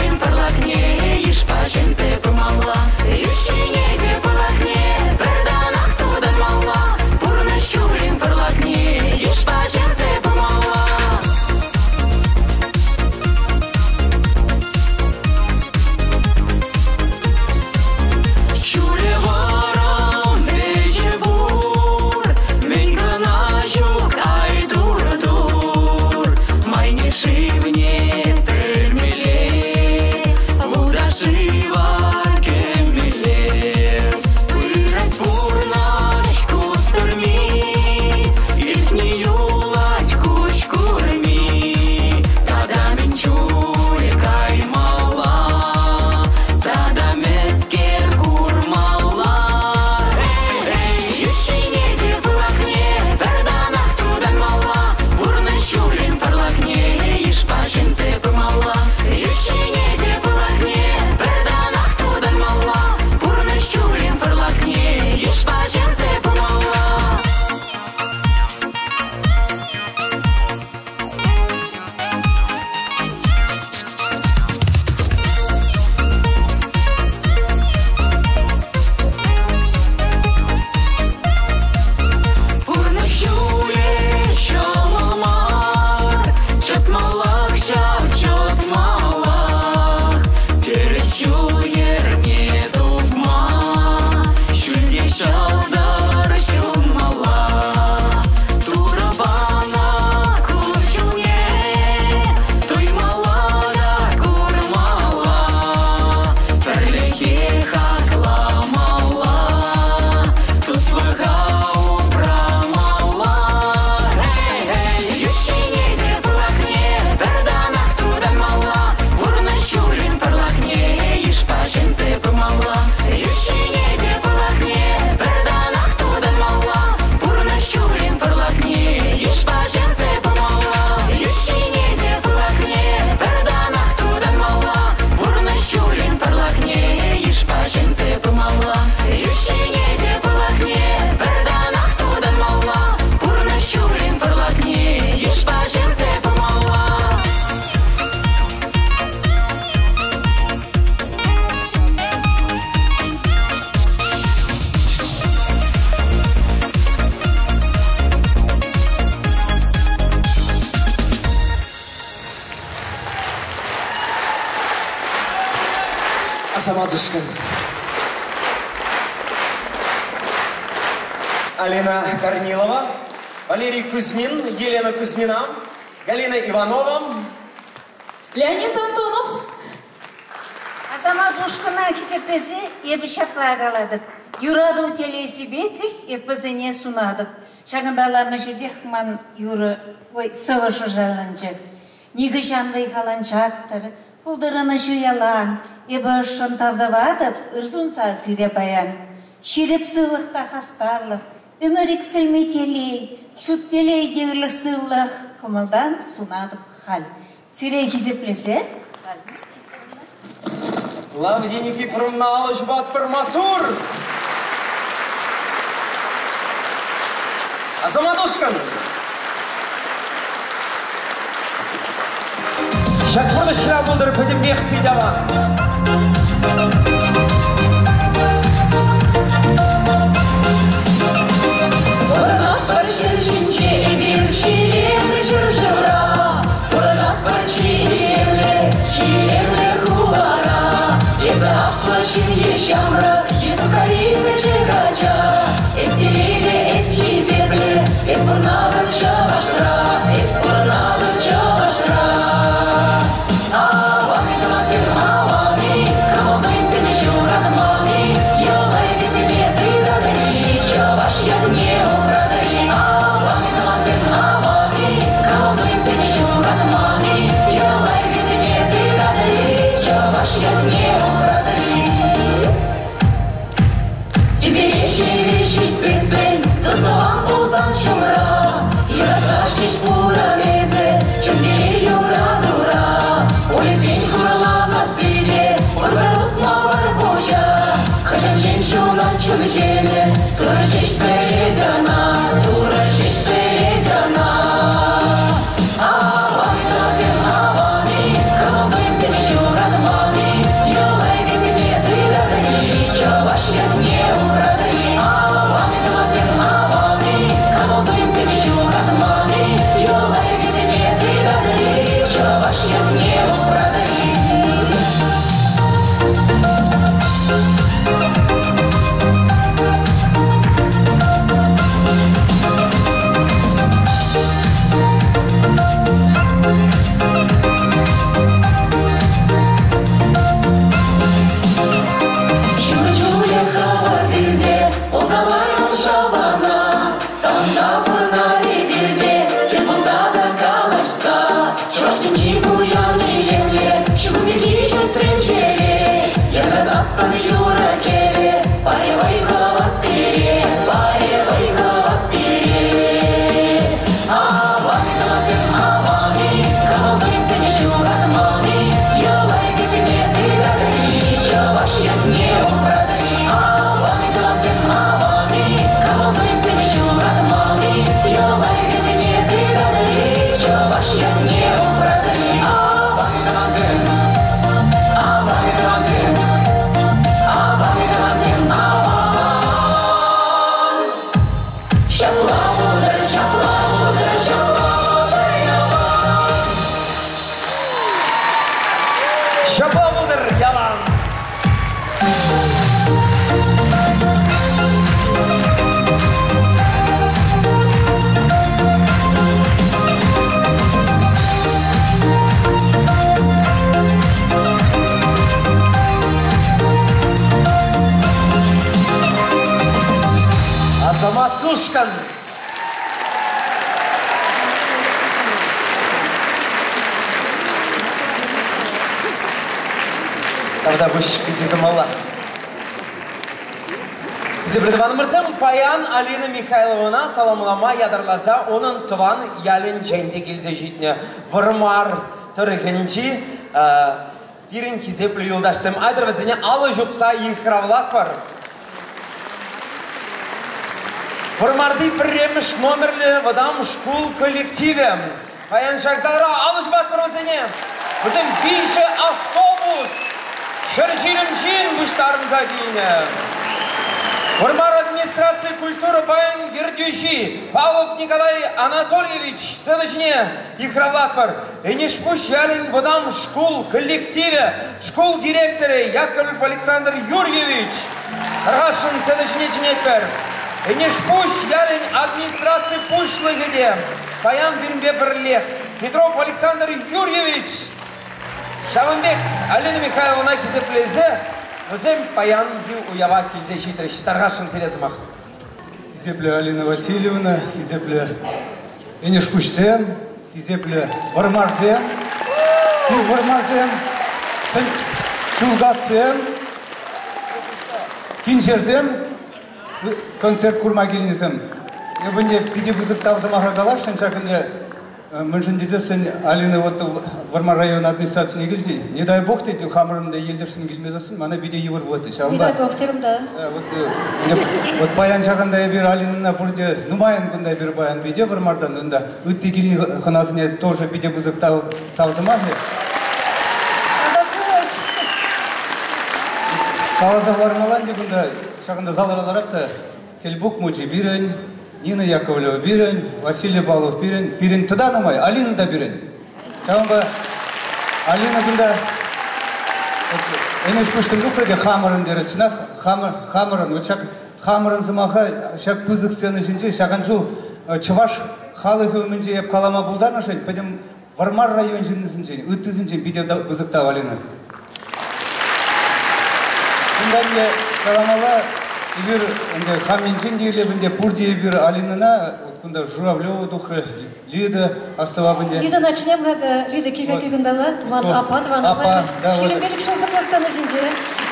Помогла, еще не было к ней, Алина Корнилова, Валерий Кузьмин, Елена Кузьмина, Галина Иванова, Леонид Антонов. Азамат Ушкына кисепесі ебі шақла қаладып. Юраду телесі беті епізіне сунадып. Шағындаларны жүдек юры сывышы жалынжы. Нигі жанрай қаланчақтыр, бұлдырыны жуялан, ебі ұшын тавдавадып, ұрзунса сире баян. Шереп сылықта хастарлық, өмірік сілметелей, шүттелей дегірлік сылық, кымылдан сунадып хал. Сире кизеплесе? Лавдия Никифоровна Алышбат Парматур. Азамат Ушкан. Шакманы шыра бұлдыр көдімбек пидава. Бұрнат бір жүршінше бір ширемлі жүршівра. Бұрнат бір ширемлі хулара. Езі аплашын ешамрық, езі карилы жегача. Эс дереве, эс хизепле, эс бұрнадын чавашра, эс бұрнадын чавашра. Аваны тымасен аваны, камылдың сені журатманы, елай бетіне тыдадыни, чаваш ягне ұпрадыни. Аваны тымасен аваны, камылдың сені журатманы, елай бетіне тыдадыни, чаваш ягне ұпрадыни. Тебе вещи сесен, доставан болсан шымра, Ясашиш пура мезе, чемдей юра дура. Улетень курла на свете, урберус мавар божа. Хажан женщина чунхеме, турашиш передяна, турашиш передяна. Аваны тразен аваны, камалдым сені журатманы, елай бетіне тыдадыни, чаваш ягне ұпрадыни. Аваны тразен аваны, камалдым сені журатманы, елай бетіне тыдадыни, чаваш ягне ұпрадыни. Шүрі-жуя хаватырде, олдалаймын шабана. Сағын бұрнари берде, кет болса да қалашса. Шуаштың чипуян елемле, шүгімеге жүрттен жере. Ергазасын юра кере, паревай хават бере, паревай хават бере. Аваны тымасен аваны, камалдым сені журатманы, елай бетіне тыдадыни, чаваш ягне ұпрадыни. Аваны тымасен аваны, камалдым сені журатманы, елай бетіне тыдадыни, чаваш ягне ұпрадыни. Аваны тымасен, аваны тымасен, аваны тымасен, аван. Шапла бұлдыр, шапла бұлдыр, шапла бұлдыр, яван. Шапла бұлдыр, яван. Азамат Ушкан. Тогда выше пяти мала. Зебредован мырзем Паян Алина Михайловна саламлама ядарласа, onun туан ялин женде келзе житне. Вырмар тұрғынчи бірін кезеплі юлдашсым. Айдыр візіне алы жопса ихравлак бар. Вырмарды пірреміш номерлі вадам школ коллективе. Паян Шахзара алышбат бір візіне. Візім бейші автобус. Шыржирімшін бұштарымза дейіне. Вырмар администрации культуры Паян Ердюши, Павлов Николай Анатольевич, сынышне ихравлак бар. Энешпуш ялин вадам школ коллективе, школ директоры Яковлев Александр Юрьевич. Аргашын сынышне жинет бар. Энеш пуш ялин администрации пушлыгыде. Паян бирмбе бірлех. Петров Александр Юрьевич. Шавынбек Алина Михайловна кизеплезе. Өзем паян ю уява килзе шитреш. Таргашын целезмах. Кизепле Алина Васильевна, кизепле Энеш пушсем, кизепле вармарзем, вармарзем, чулгасем, кинчерзем, концерт курмагилнизем. Я бы не пидибузык тавзамаха галашын шакынде мыншын дизесен Алина вот Вармар район администрации не гильзи. Не дай бог ты хамрында елдерсин килмезесин, мана биде евр болады. Не дай бог терим да. Вот баян шагында бир Алинына бурде нумайын кундай бир баян биде Вармардан ында үтти килни ханасыне тоже пидибузык тавзамахы. Калаза Вармалан дегенде шагында залараларапта Келбук Муджи бирен, Нина Яковлева бирен, Василий Балов бирен, бирен туда намай, Алина да бирен. Шагында Алина гында Энеш пуштын лукреде хамырын дерет чынах, хамырын, вот шак хамырын зымаха, шак пызык сцены жинже, шаган жул чываш халыхы өмінже еп калама булдарна шайын, пойдем Вармар район жиннызын жин, үттізін жин, биде пызыктав Алина. Bundan kalamala bir haminçin diye bende pur diye bir Alina'na bunda Журавлёва духre Лида остава бende. Лида начнем когда Лида килька кильгандала, мат апат ван апат. Шерембек шел бірлесен жинже.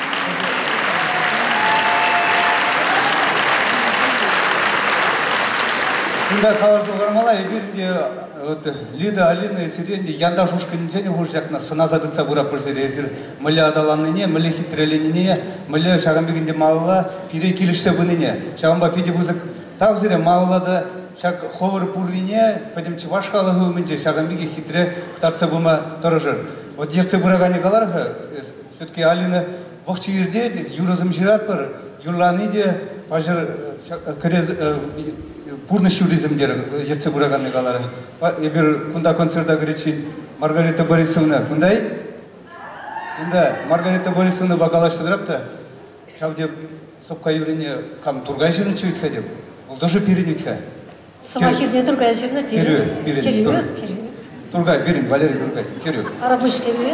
Bunda kalası varmala birinde Лида Алина сиренде янда жушканинче не хужакна саназадыца бура пырзерезир мыля адаланныне мыля хитреленине мыля шагамбегинде малла пире килишсе быныне шагамба пиде бузык тавзире маллада шаг ховыр пурлине пойдем чувашкалы гуминче шагамбеге хитре ктарца бума торожыр вот ерце бурагане галарха все-таки Алина вахчирде юразым жират бар юрланиде пажыр крез Пурнышуризм дер, ерце бураганны галары. Ебір кунда концерта гречин Маргарита Борисовна, кундай? Кунда Маргарита Борисовна багалаштыдырапта, шавде сопка юрине кам тургай жирын чуитха деп. Ол тоже пирин үйтха. Самахизме тургай жирна пирин. Керю. Тургай, пирин, Валерий Тургай, керю. Арабуш керю.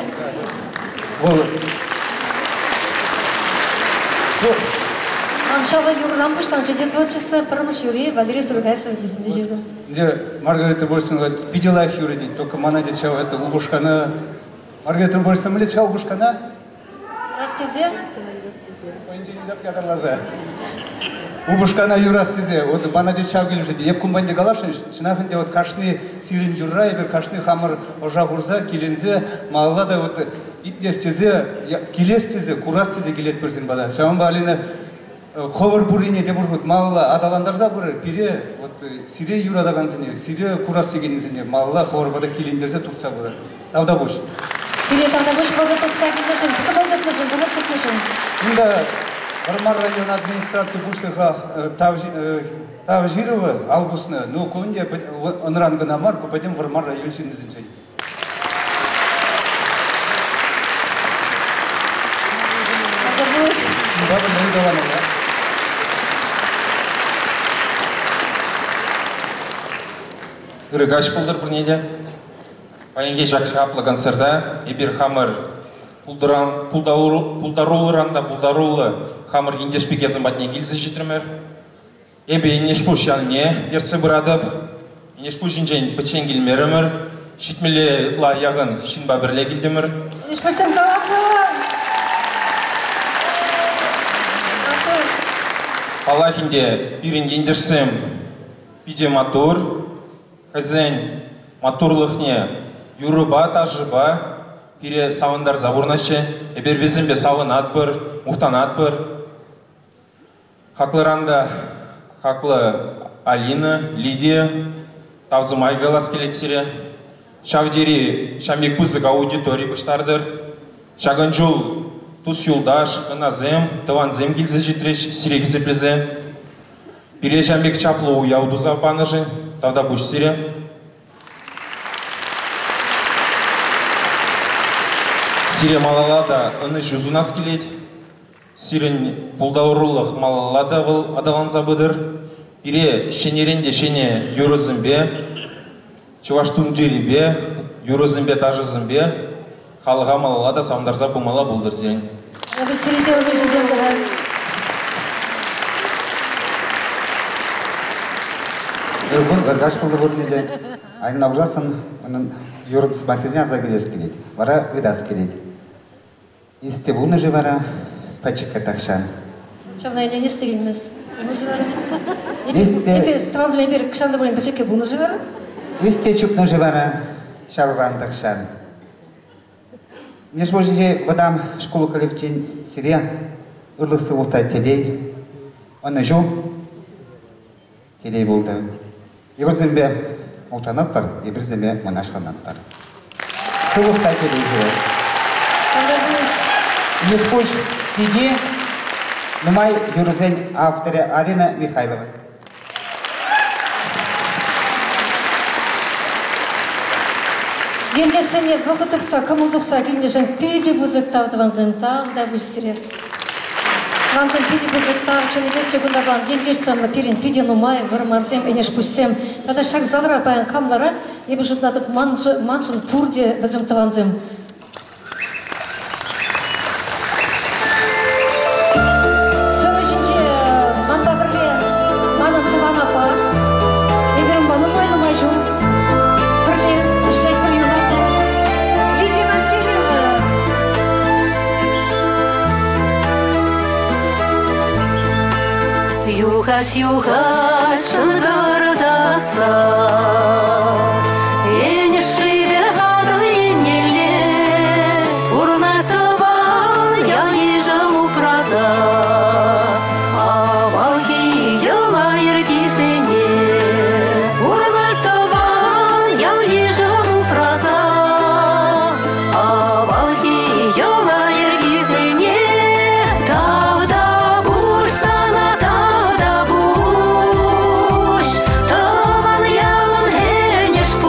Аншава юрлам пуштан жеде творчество промыш юри Валерий Тургай свой бизнес жирду. Где Маргарита Борисовна видела их юридить, только мана дичава это убушкана. Маргарита Борисовна млеча убушкана? Растезе? Поинженизап ядарлаза. Убушкана юрастезе, вот мана дичава гилжиди. Епкумбанде галашын, чинахынде вот кашны сирин юрра, ебер кашны хамыр ожа гурза, килензе, маллада вот итнестезе, килестезе, курастезе гилет персин бада. Шамба Алина Ховыр бурине де бургут малла адаландарза буры пире вот сире юрадагансыне сире курас дегенизине малла ховырбада килиндерзе турца буры тавда буш сире тавда буш бода турца килешин тукабалдатмашын бана тукмашын бунда Вармар район администрации буштыха Тавжирова албусны ну кунде онрангына марку пойдем Вармар район шинизинче тавда буш баба не давана Грыгач пулдыр бір неде. Паенге жақшы аплы концерта, ебір хамыр пулдарулыранда пулдарулы хамыр ендешпеге зымбатне келзі жетірмер. Ебі енешпуш янне, ерце бұрадып, енешпуш жинжен бічен келмерімір, шитмелі ұтла яғын шинба бірле келдімір. Енешпұрсам салам. Аллахинде бірін ендерсім биде матур, Хазен матурлыхне юрыба тажыба пире савындар забурнаще эбер везімбе савын атбыр, мухтан атбыр. Хаклыранда хаклы Алина, Лидия, тавзымай галас келетсире. Шавдери шамбек пызык аудиторий быштардыр. Шаганжул тус юлдаш, ыназем, тыванзем келзе житреш сире кезеплезе. Пире шамбек чаплы уяуду запаныжы. Тавда буш сире. Сире малалада ыныш юзунас келет. Сирен пулдаурулық малалада был адаланса бұдыр. Ире шенеренде шене юрызымбе, чуваштун деребе, юрызымбе тажызымбе, халыға малалада самдарза бұмала бұлдыр зерен. Біз сиреде өмір жүзем бұлар. Бұл ғырғаш бұлды бұдынеде, айын ауласын, оның юрытыс бантезіне аза келес келеді, вара ғыдас келеді. Есте бұлны жы вара, пачыққа тақшан. Чамнайда не істегенміз? Бұлны жы вара? Есте... Тыванзымен бері кішанды болайын, пачыққа бұлны жы вара? Есте чупны жы вара, шаруран тақшан. Неш божеже вадам школу коллектин сире, ұрлықсы ұлтай телей, оны жу, телей болды. Ебірзімбе ұлтанып бар, ебірзімбе мұнашланып бар. Сылықтай телей жүрі. Неш бош кеге, нұмай юрызен авторы Арина Михайлова. Ендер сенер бұқытыпса, кымылдыпса, келінде жан пейде бұзықтауды ванзен тағы да бүшсірер. Ванзен пейде бұзықтау, чыны бер чөгінда бан, ендер сенер перен пейде нумай, вырмарзем, энеш бүшсем. Тада шак залыра баян камларат, ебі жұтладып маншын пурде бізімті ванзем. Сөн үшінче манба бірле, манын тыван апа, еберім баны май жу. Юхать, шыгырдатса, ені шибе ғадыл енеле, ұрнартыван ял ежім ұпраза, авалги яла ердесене, ұрнартыван ял ежім ұпраза, авалги яла ердесене, тавда буш саната. Тыван ялым хенеш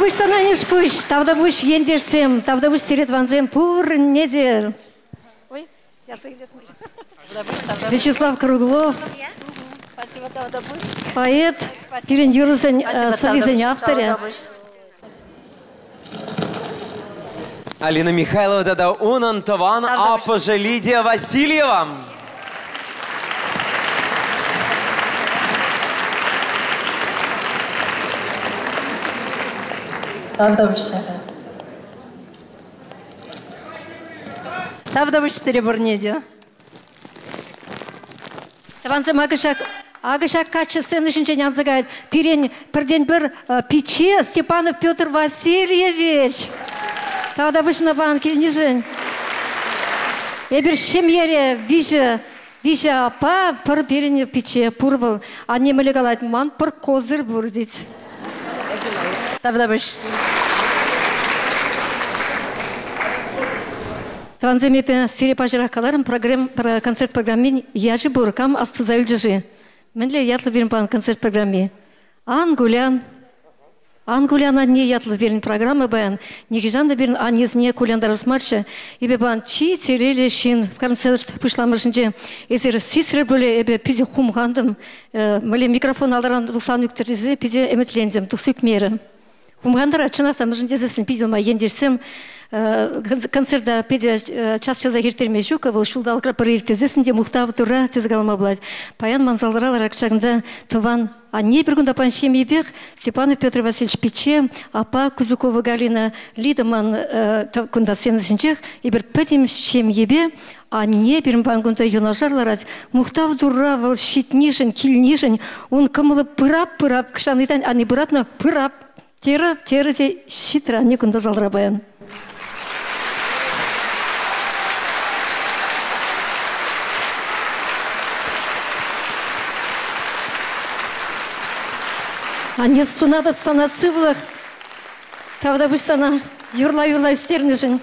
буш sana не шпуш, тавда буш ендерсем, тавда буш середванзем пур недер. Ой, Вячеслав Круглов, поэт, Пирин Юрзен, Савизен авторе. Алина Михайлова, да Унан Таван, а позже Лидия Васильева. Тавда буш серебрнедер. Таванзем агышак качествен үшінші янзығайд. Пірден бір пече Степанов Петр Васильевич. Тавда буш на банке нижен. Ебір шемере вижа апа пір беріне пече пұрвыл. Анне мүлі қалайды, ман пір козыр бұр дейді. Тавда буш. Таванземепе сирепажырақ қаларым концерт программен яжы бұрыкам асты зайлжы. Менле ятлы берін пан концерт программе. Ангулян анне ятлы берін программы баян. Негежанда берін анезіне куляндарыз марчы. Ебе бан чи телелі шин в концерт пышламыршынже. Эзер сисрі бөлі эбе пиде хумғандым. Мөле микрофон алдаран тұқсан үктерізе пиде әмітлендім, тұқсық мері. Хумғандар ачынақта мұржын дезесін пиде ма ендерсем. Концертда педе час-часа ертерме жүк, бұл шулдалықра бір ертезесінде мұқтавы тұра тезгалама бұлайды. Паян манзалдыралар ақшағында тұван, не бір күнда пан шемебек, Степанов Петр Васильевич Пече, апа Кузукова Галина Лидаман күнда сенізінчек, и бір пәдем шемебе, не бір пан күнда юнажарларад, мұқтавы тұра бұл шитнижін, килнижін, он кымылы пырап, кышаныдан, аны бұратна пырап, тері де шитра, не күнда залдыра баян. Они сунадып сана сывлых, тавда бұш сана юрла істеріні жын.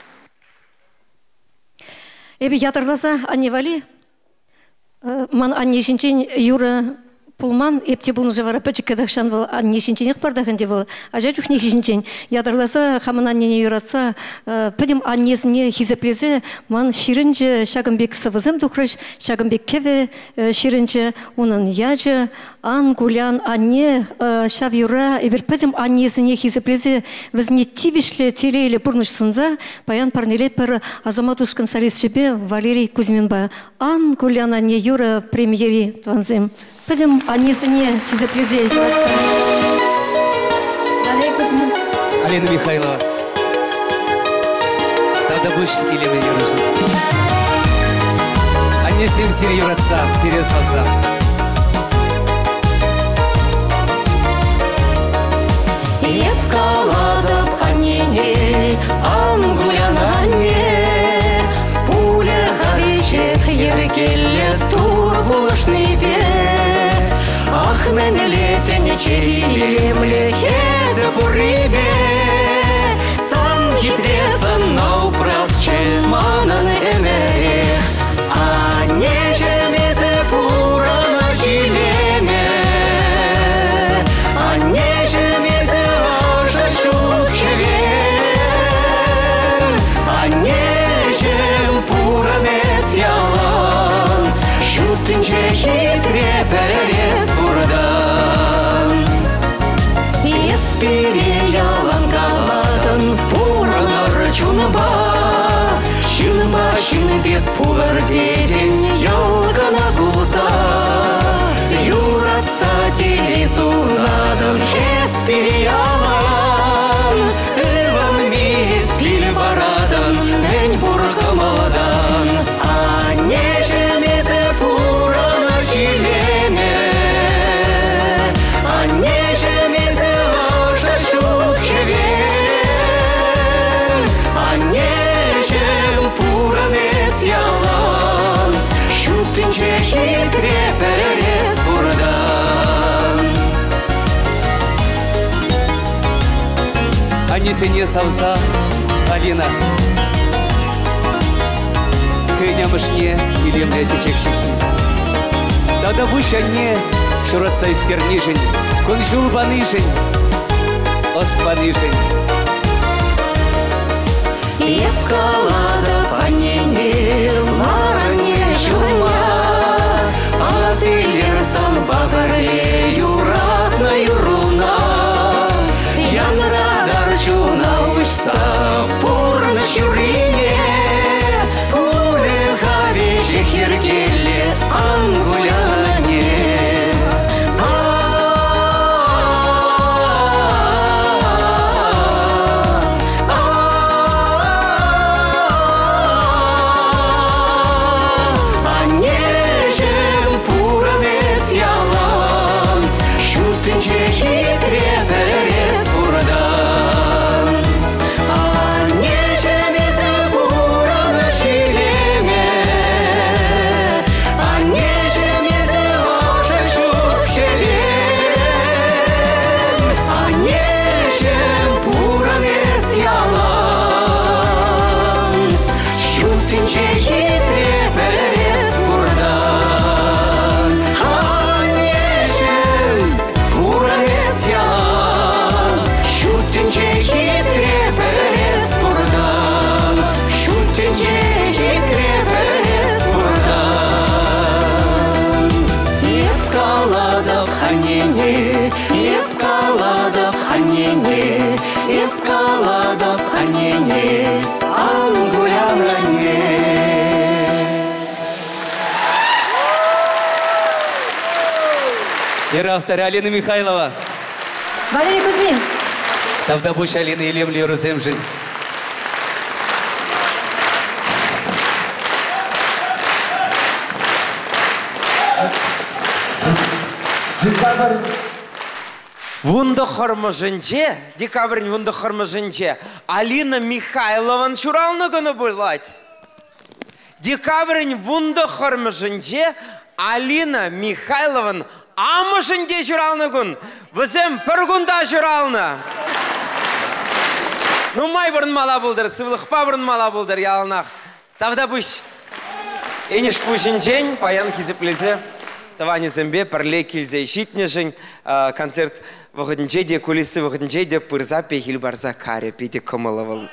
Эбі ятырласа ане вали, ман ане жінчен юра пулман, епте бұлны жавара пәчік кәдақшан был, ане жінчен еқ бардағынде был, ажай жүхнек жінчен. Ятырласа, хамын аннене юратса, пәдім аннесіне хизеплезе, ман ширінже Шагымбек сывызым дұқырыш, Шагымбек кеве ширінже, оның яжы, ангулян, анне, шав юра, ебір пәдім аннесіне хизеплезе, візне тивішлі телейлі бұрныш сунза, баян парнелет пір азаматушкан солист жебе Валерий Кузьминба. Ангулян, анне юра премьери тванзем. Пойдем, аннесіне хизеплезе. Алина Михайлова. Тавда буш или на юрыжы. Аннесем сире юратса, сире салса. Еп каладып аннене, ангулян анне, пуля хавишек еркелі тур булышны бе. Ах, мен летен черемле хезе бурыбе, сам хитресен наупрас чеманан эмерех, а не жемезе пурана жилеме, а не жемезе ажа шухевен, а не жем пуранес ялан, шутынче хитре перерез buradan. Espire yalan kalmadın Puranar çunba Şın bet pular dedin Yalgana bulsa Yuratsa dili sunadın Espire yalan Evan mis bil baradın Men burkamadan Annejemize puranar jileme Annejemize aşa şuhevin Annejem puranes yalan Şutınca hitre perez buradan Аннесене салса, Алина. Кынямышне илемле течек шихи. Тада буш анне шуратса истернижень, кон жулбанышень. оспанышын. Епкалада паненел маране чума, азилерсан бабаре юратна юруна. Янрадар чуна ушса пурна чурине, пуле хавичи хергеле ангуляне. Автор Алина Михайлова. Валерий Кузьмин. Тавдабуш Алина Елем Леруземжин. Вунда хормаженче, декабрь вунда хормаженче, Алина Михайлован шурална гана булать. Декабрь вунда хормаженче, Алина Михайлован амашынде жүралны күн, бізім бір күнда жүралны. Ну, май бұрын мала бұлдыр, сывылықпа бұрын мала бұлдыр, ялынақ. Тавда бұш, енеш бұшынчен, паян хизіплезе, таваны зімбе, пірле келзе, шитне жын, концерт вғыдынче де, кулисы вғыдынче де, пырза пехіл барза каре, пейте кымылывыл.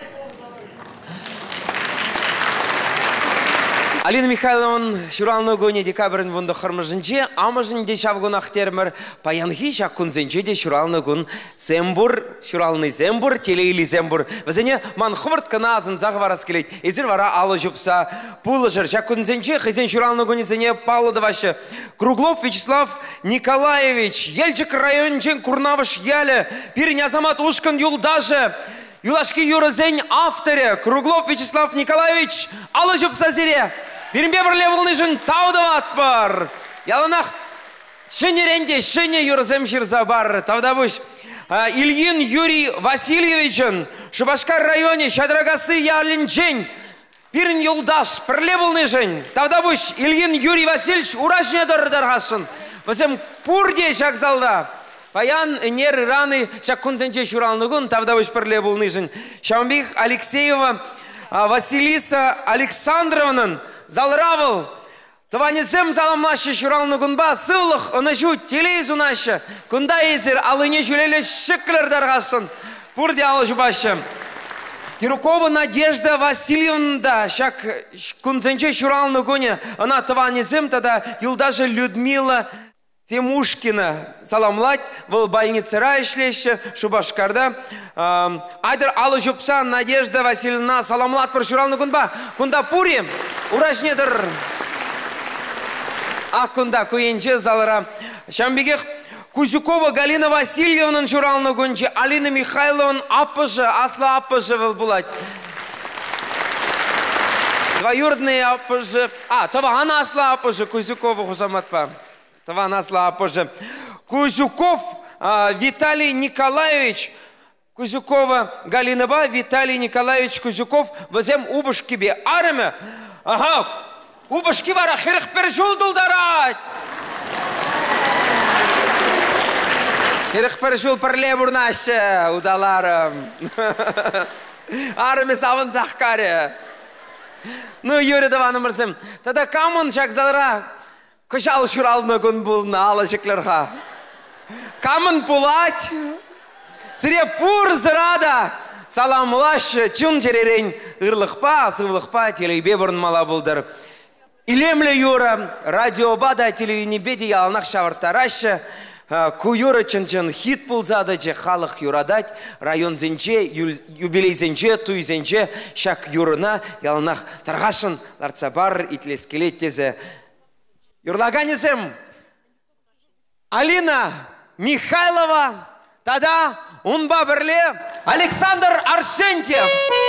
Алина Михайловна шуралны гоне декабрын вунда хырмыжынче, амыжынде шавгунах термір, паянхи шаккунзенче де шуралны гун зембур, шуралны зембур, телейлі зембур. Візіне ман хвырт каназын зағварас келет, езір вара алы жупса, пулы жыр шаккунзенче, хызен шуралны гоне зене палыдывашы. Круглов Вячеслав Николаевич, Ельчик райончен курнавыш ялі, пирин азамат ушкан юлдажы, Юлашки юрызен авторе, Круглов Вячеслав Николаевич, алы жупса зире. Бірінбе бірле бұлнышын таудыват бар. Ялынақ шынеренде шыне юрзем шырза бар. Тавда бұш. Ильин Юрий Васильевичын Шубашкар районе Шадрагасы ялінчен. Бірін юлдаш бірле бұлнышын. Тавда бұш. Ильин Юрий Васильевич урашне дұрдарғашын. Бізім пурде шақзалда. Паян нер раны шаққунзенче шуралныгын. Тавда бұш бірле бұлнышын. Шамбих Алексеева Василиса Александровнан залравыл. Таванезем заламлашы шуралны күнба, сылық ұнышу телейз ұнашы. Күнда езір алыне жүлелі шықлердарғасын. Бұрде алы жұбашы. Кирукова Надежда Васильевна, шак күнзенче шуралны күні. Она таванезем тада юлдажы Людмила Тимушкина саламлать, был больницера ишлеші, Шубашкарда. Айдыр алы жұпса Надежда Васильевна саламлать бір шуралны күнба. Күнда пури, урашнедір. Акунда куенче залыра. Шамбегех Кузюкова Галина Васильевна шуралны күнче, Алина Михайловна апыжы, асла апыжы был булать. Двоюродные апыжы. Това она асла апыжы, Кузюкова хузаматпа. Това асла апыжы. Кузюков Виталий Николаевич. Кузюкова Галинова Виталий Николаевич Кузюков. Возем убышкебе арымы. Ага. Убышки вара хирых бір жол дулдарать. Хирых бір жол бірле бұрнашы, удаларым. Арымы савын заққары. Ну, Юрий Даваным бірсім. Тада камын шақзалыра күшал шуралны күн бұлны алы жеклерға. Камын пулать. Сире пур зырада. Саламлаш чун жеререн ырлықпа, сывлықпа, телейбе бұрынмала бұлдыр. Илемлі юра, радиобада телевинебеде яланақ шавыртарашы, куюры чын-чын хит пулзады же халық юрадать, район зенче, юбилей зенче, туй зенче, шак юрына яланақ тарғашын ларцабар итлескелет тезі. Юрлаганезем Алина Михайлова, тада унба бірле Александр Арсентьев.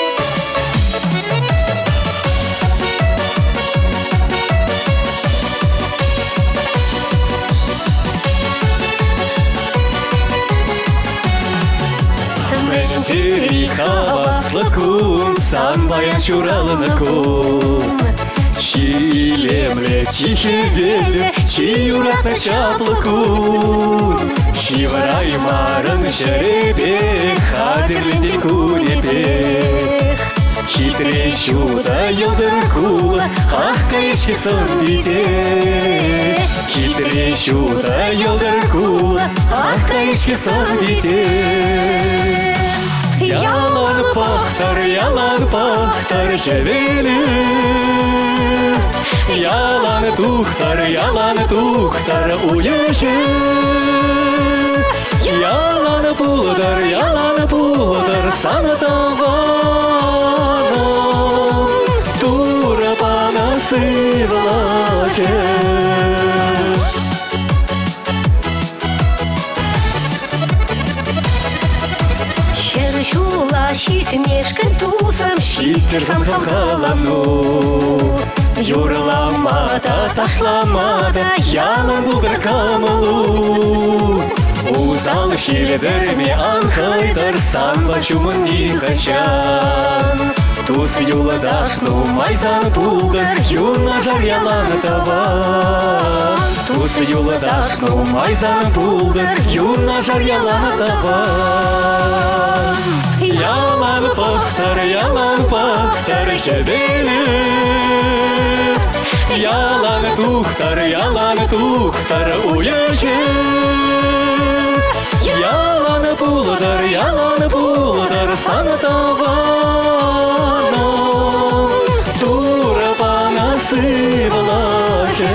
Мендери хаваслы кун, сан баян чуралыны кун. Чилемле чихевеле, чи юратна чаплы кун. Чиварай марын жеребе, хадырлетен кунепе. Хитре чудо йылдыр кула, ах каешке сон бите. Хитре чудо йылдыр кула, ах каешке сон бите. Ялан пахтар жевеле. Ялан тухтар уехе. Ялан пулдар санатавано. Тура панасы влаке. Шула щит мешкан тусам, щитерзан хамхалану. Юрламада ташламада, ялан булдар камалу. Узал шилеберме анхайдар, санба чумын нихачан. Туз юладашну майзан булдар, юна жар ялан тава. Туз юладашну майзан булдар, юна жар ялан тава. Ялан пахтар жевеле. Ялан тухтар уехе. Ялан пулдар санатавано. Тура панасы влаке.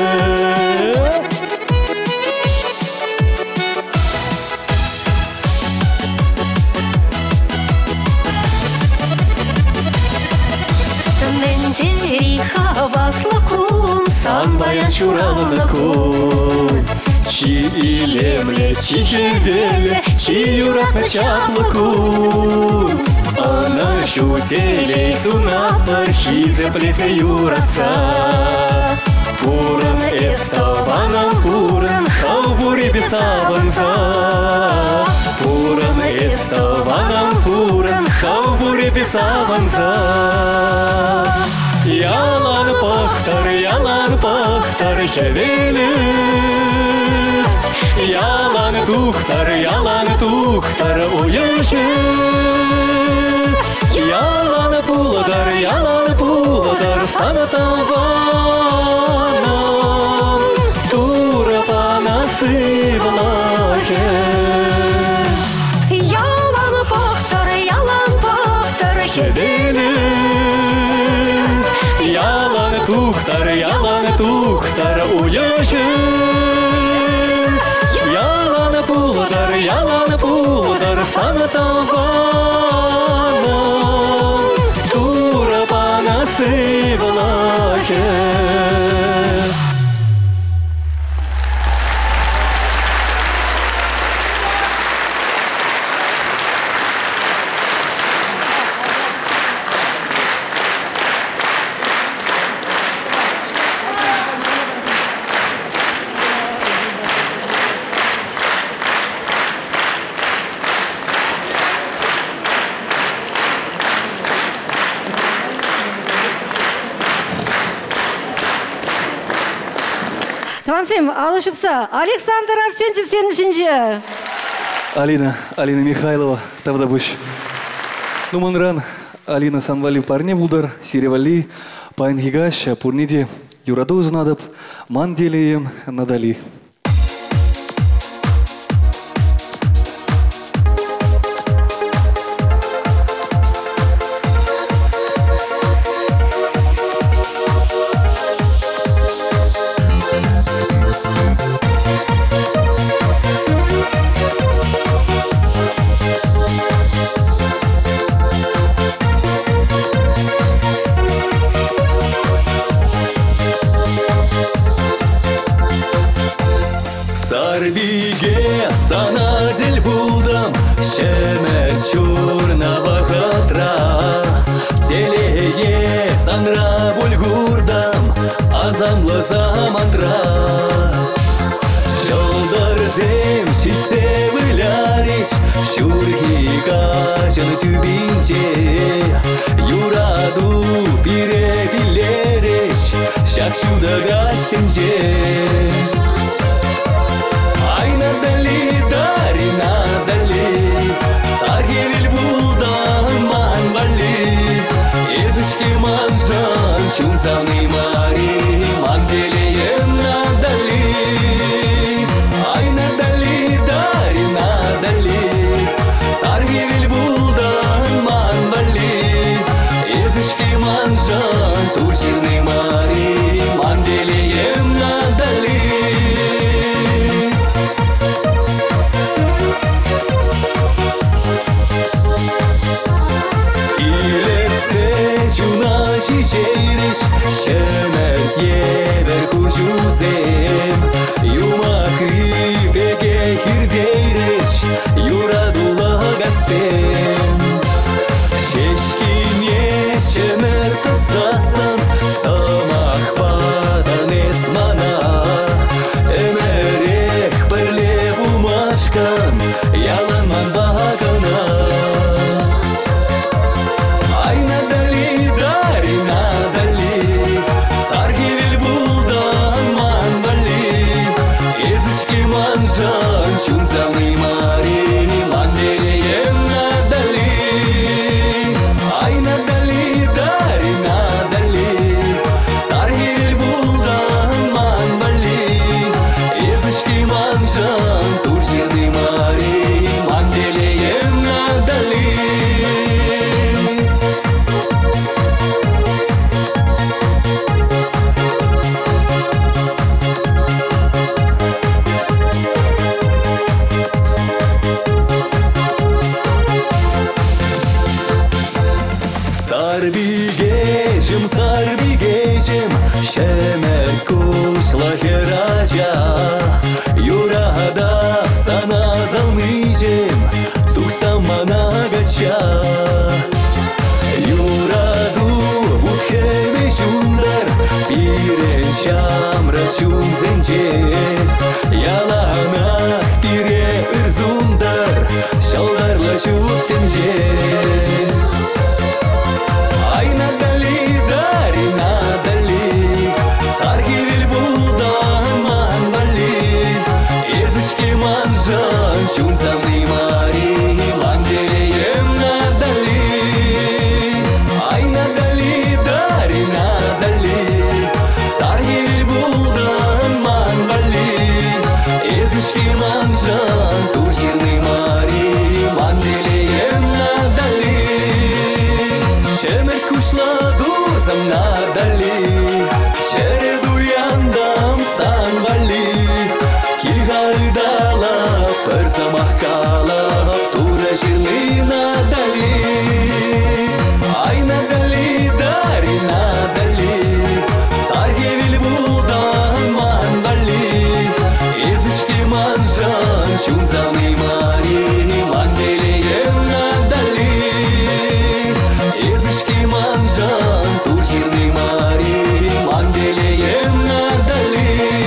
Сан баян чуралыны кун. Чи илемле, чихевеле, чи юратна чаплы кун. Ана шутелей сунапыр, хизе плезе юратса. Пурын эстабанам пурын, хаубури бесабанза. Пурын эстабанам пурын, хаубури бесабанза. Ялан пахтар жевеле. Ялан тухтар уехе. Ялан пулдар санатавано. Тура панасы влаке. ялан пахтар жевеле. Ялан тухтар уехе. Ялан пулдар санатавано. Тура панасы влаке. Тавансем, алышыпса, Александр Арсентьев сен ішінде. Алина Михайлова, Тавдабыш. Нуманран, Алина Санвали парне будар, Сиревали, Пайн Хигаш, Пурниди, Юраду узнадып, Манделием надали. мандра. Жолдырзем шишсе выляриш, шурги качан түбинче. Юраду пире билериш, шакшуда гастинче. Айна дали, дарина дали, саргевил будан манвали. Езышки манжан, чунзаны мари, манделеем надали. Айна дали, дарина дали, саргевил будан манвали. Езышки манжан, турчины мари, манделеем надали. Çiçeğiriş, şemet yeber kuşuzem. Yumakri peke kirdeyriş, yuradullah garsem. Şeşkinye şemer kısasan, samak badan esmana. Emerek birle bulmaşkan, yalanman bağına. Ayna dali, darina dali, sargevil buldan manvali. Ezishki manjan, chunzavni mari, mandeleyem nadali. Ayna dali, darina dali, sargevil buldan manvali. Ezishki manjan, turjirni mari, mandeleyem nadali. Sarbi gecem, şemer kuşla heraca. Yurada sana zalmayacağım, tuksam bana gaça. Yuradu bukheme çundar, piren şamra çunzence. Yalanak pire ırzundar, şaldarla şuttemce. Ayna dali, darina dali, sargevil buldan manvali. Ezishki manjan, chunzavni mari, mandeleyem nadali. Ayna dali, darina dali, sargevil buldan manvali. Ezishki manjan, turjirni mari, mandeleyem nadali. Şemer kuşla duzam nadali, şeredu yandam sanvali. Kilgaldala, perzamah kalap, tura jirli nadali. Ayna dali, darina dali, sargevil buldan manvali. Ezishki manjan, chunzavni mari, mandeleyem nadali. Ezishki manjan, turjirni mari, mandeleyem nadali.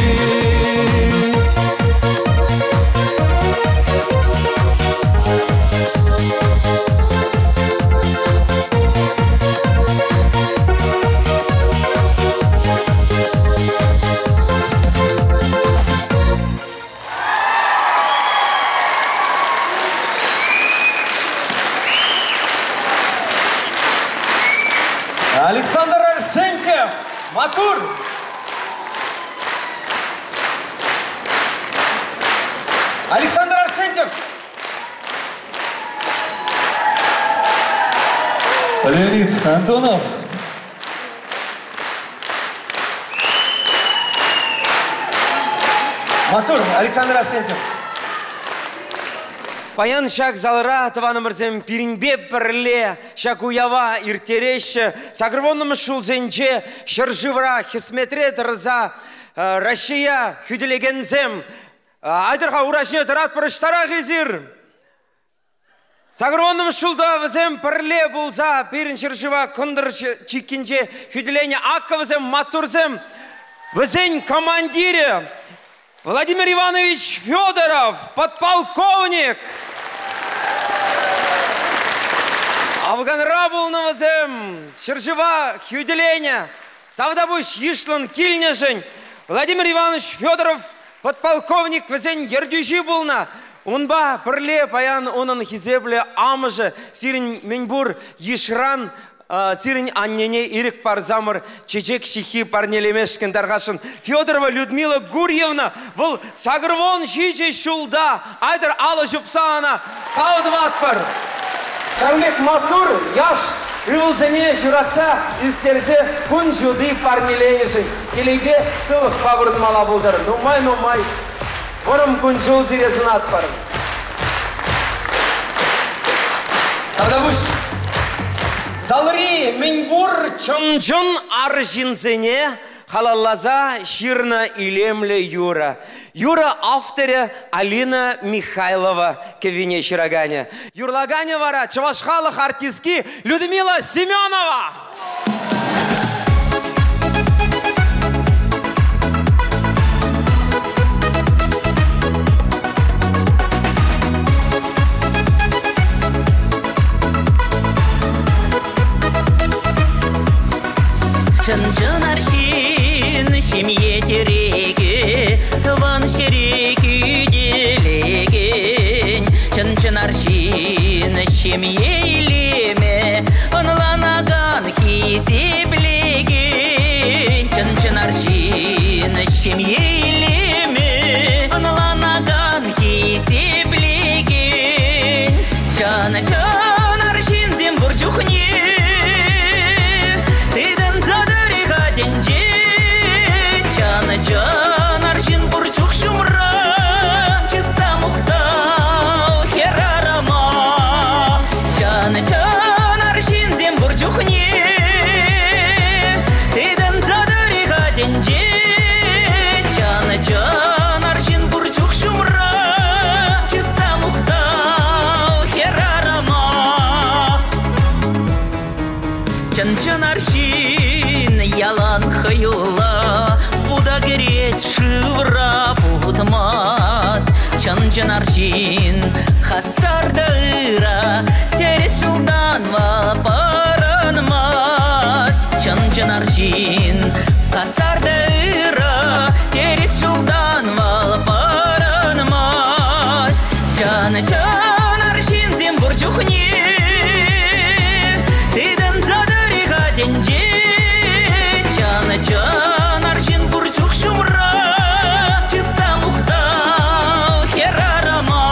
Александр Арсентьев, Матур. Александр Арсентьев. Леонид Антонов. Матур, Александр Арсентьев. Паян шак залыра тыванымырзем пиринбе бірле, шак уява иртереші, сагырвонным шулзенче, шыржывра, хисметре тырза, Россия хүділегензем, айдырға урашне тұрат бұрыштара кезір. Сагырвонным шулда візем бірле бұлза, пирин шыржыва күндір чикінче, хүділене аққы візем матурзем, Вызень командире Владимир Иванович Федоров, подполковник. Авганра был на вызем, Чержева, Хюделеня, Тавдабуш, Ишлан, Кильнежень. Владимир Иванович Федоров, подполковник, вызень Ердюжи был на. Унба, прле, паян, онан хизебле, амыжы, сирень Меньбур, Ешран, сирень аннене ирик парзамыр, чечек шихи парнелемешкен даргашын. Федорова Людмила Гурьевна, был сагрвон жиче шулда, айдар ала жупсана, таудват пар. Шамбек Матур, яш, ывылзене журатса, үстерзе күн жуды парнеленешін. Келеге сылық пабырын мала бұлдар. Нумай. Орым күн жол зирезін ат парым. Тавдабуш. Залри Меньбур чон-чон аржинзене халаллаза ширна илемле Юра. Юра авторе Алина Михайлова кевине Шираганя. Юрлаганя вара чавашхалых артистки Людмила Семенова. Чын-чын аршин семье тереге, тыван шереки делеген. Чын-чын аршин семье илеме, онланаган хизеблеген. Чын-чын аршин семье илеме, онланаган хизеблеген. Чын-чын аршин зем бурчухне, Чан аршин бурчук шумра, чиста мухтал херарама. Чан аршин зем бурчухне, тыдан задырига денже. Чан аршин бурчук шумра, чиста мухтал херарама. Чан аршин ялан хаюла, буда греть шивра путмас. Чан аршин хастарда ыра, терес шулдан вал паранмас. Чан аршин хастарда ыра, терес шулдан вал паранмас. Чан аршин зем бурчухне, тыдан задырига денже. Чан аршин бурчук шумра, чиста мухтал херарама.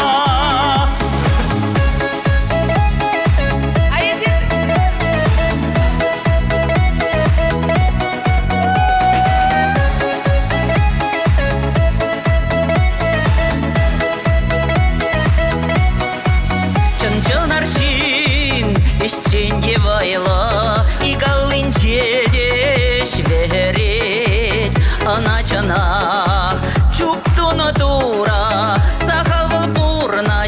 Чан аршин ишченге вайла, и галынче деш верет. Она чана чуптуну тура, сахал бурна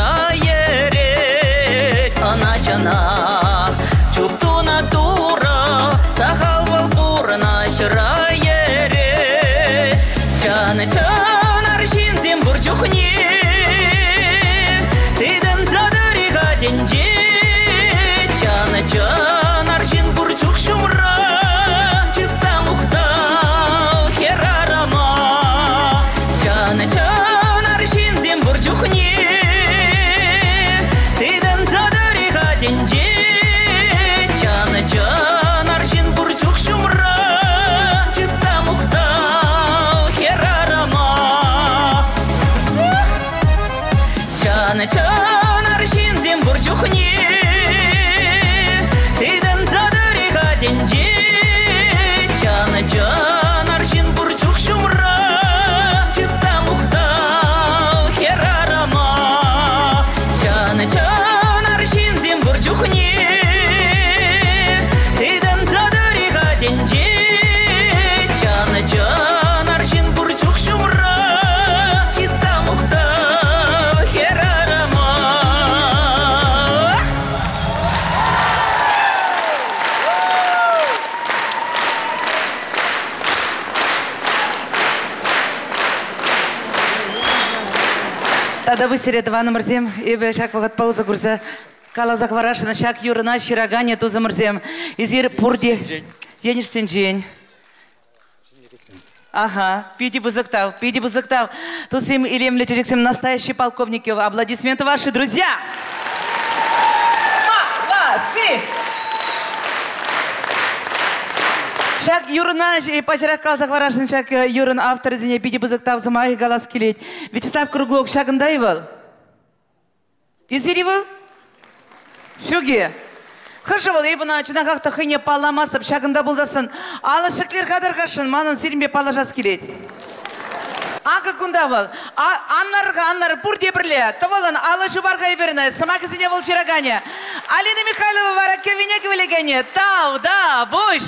ширает. Она чана чуптуна тура, сахал бурна ширает. Чан аршин зем бурчухне, тыдан задырига денже. Чан аршин бурчук шумра, чиста мухтал херарама. Тогда вы серия 2 номерзем, и шаг вагат пауза курса. Кала захварашина, шаг юрна, ширагане, туза морзем. Изир пурди. Ениш сенджень. Ага, пиди бузыктав. Тусим Ильем Лечериксим, настоящие полковники. Аплодисменты ваши, друзья. Молодцы! Шак юрна, пачарак калсак варашын, шак юрн автор зене пиди бузыктав, замаих галас келет. Вячеслав Круглов, шагында был? Изири был? Шуги. Хорошо, вот я бы начинал как-то хыне паламасып, шагында булдасын. Алы шеклер кадыргашын, манын сиринбе палажас келет. Ага кунда был? Аннар пурде бірле. Тавалан алы жубарға еберіне, самаки зене был чирагане. Алина Михайлова варакке венек велегене. Тау, да, буш.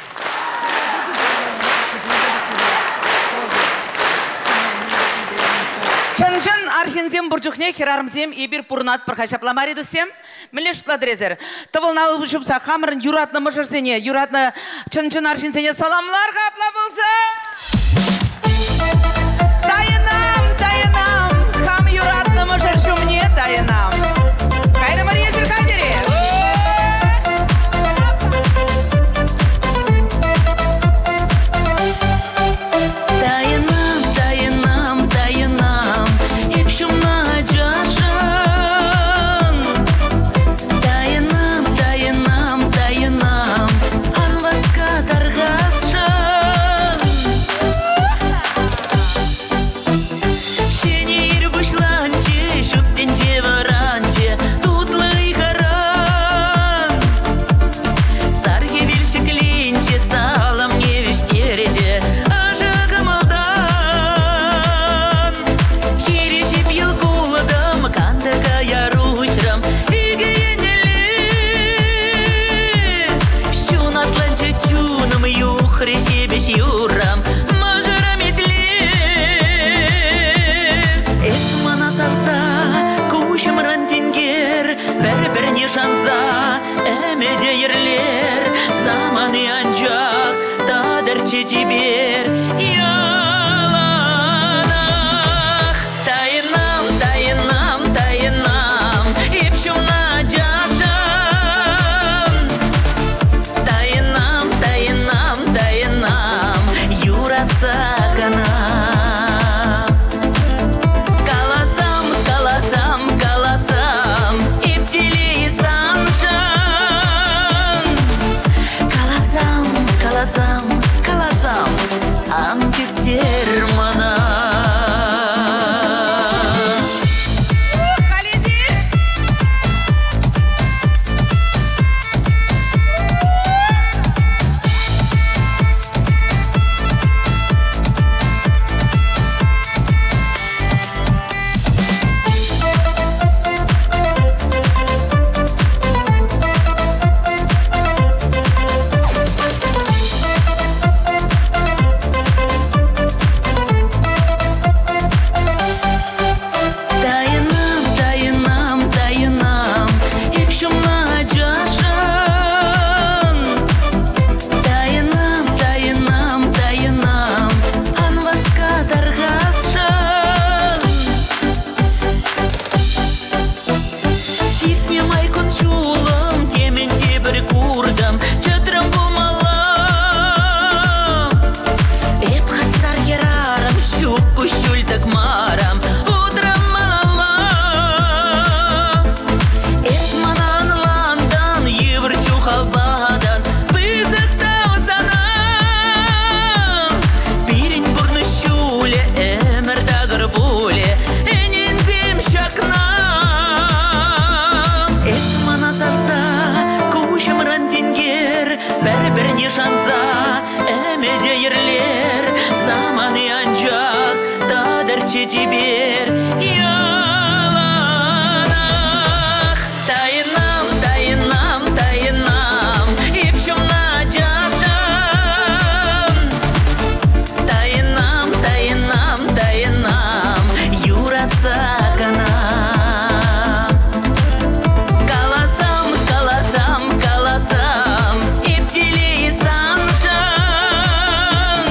Чын-чын аршинзем бурчухне херармзем и бир пурнат пархашапламари дусем. Милеш пладрезер. Тавалналы бушупса хамырын юратны мыжырзене, юратны чын-чын аршинзене саламларға аплабылса. Тайынам, хам юратны мыжыршу мне тайынам. Кайры Мария Зеркадери. Шанза, эмеде ерлер, заманы анжак, тадырчы жибер, яланах. Тайынам, ипшумна жашын. Тайынам, юратса канам. Каласам, иптили Каласам, антиптер мана. Шанза, эмеде ерлер, заманы анжак, тадырчы жибер, яланах. Тайынам, ипшумна жашын. Тайынам, юратса канам. Каласам, иптили саншын.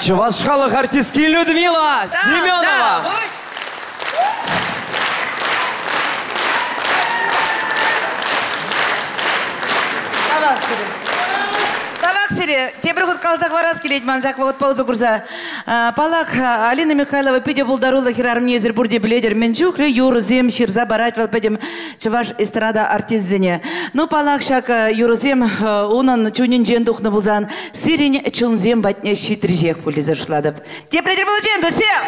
Чуваш халық артистки Людмила Семенова. Табак сире, тебір құт қалсақ варас келейді ман жақ вағыт пауза құрса. Палақ Алина Михайлова пиде бұлдарула хирарым незір бұрде біледер. Мен жүхлі юрызем ширза барайт вал пәдем чываш эстрада артизіне. Ну палақ шақ юрызем онын чунин жен дұқны бұлзан сирен чунзем батне шитір жек пөлі зашладып. Тепредер бұл женді сем!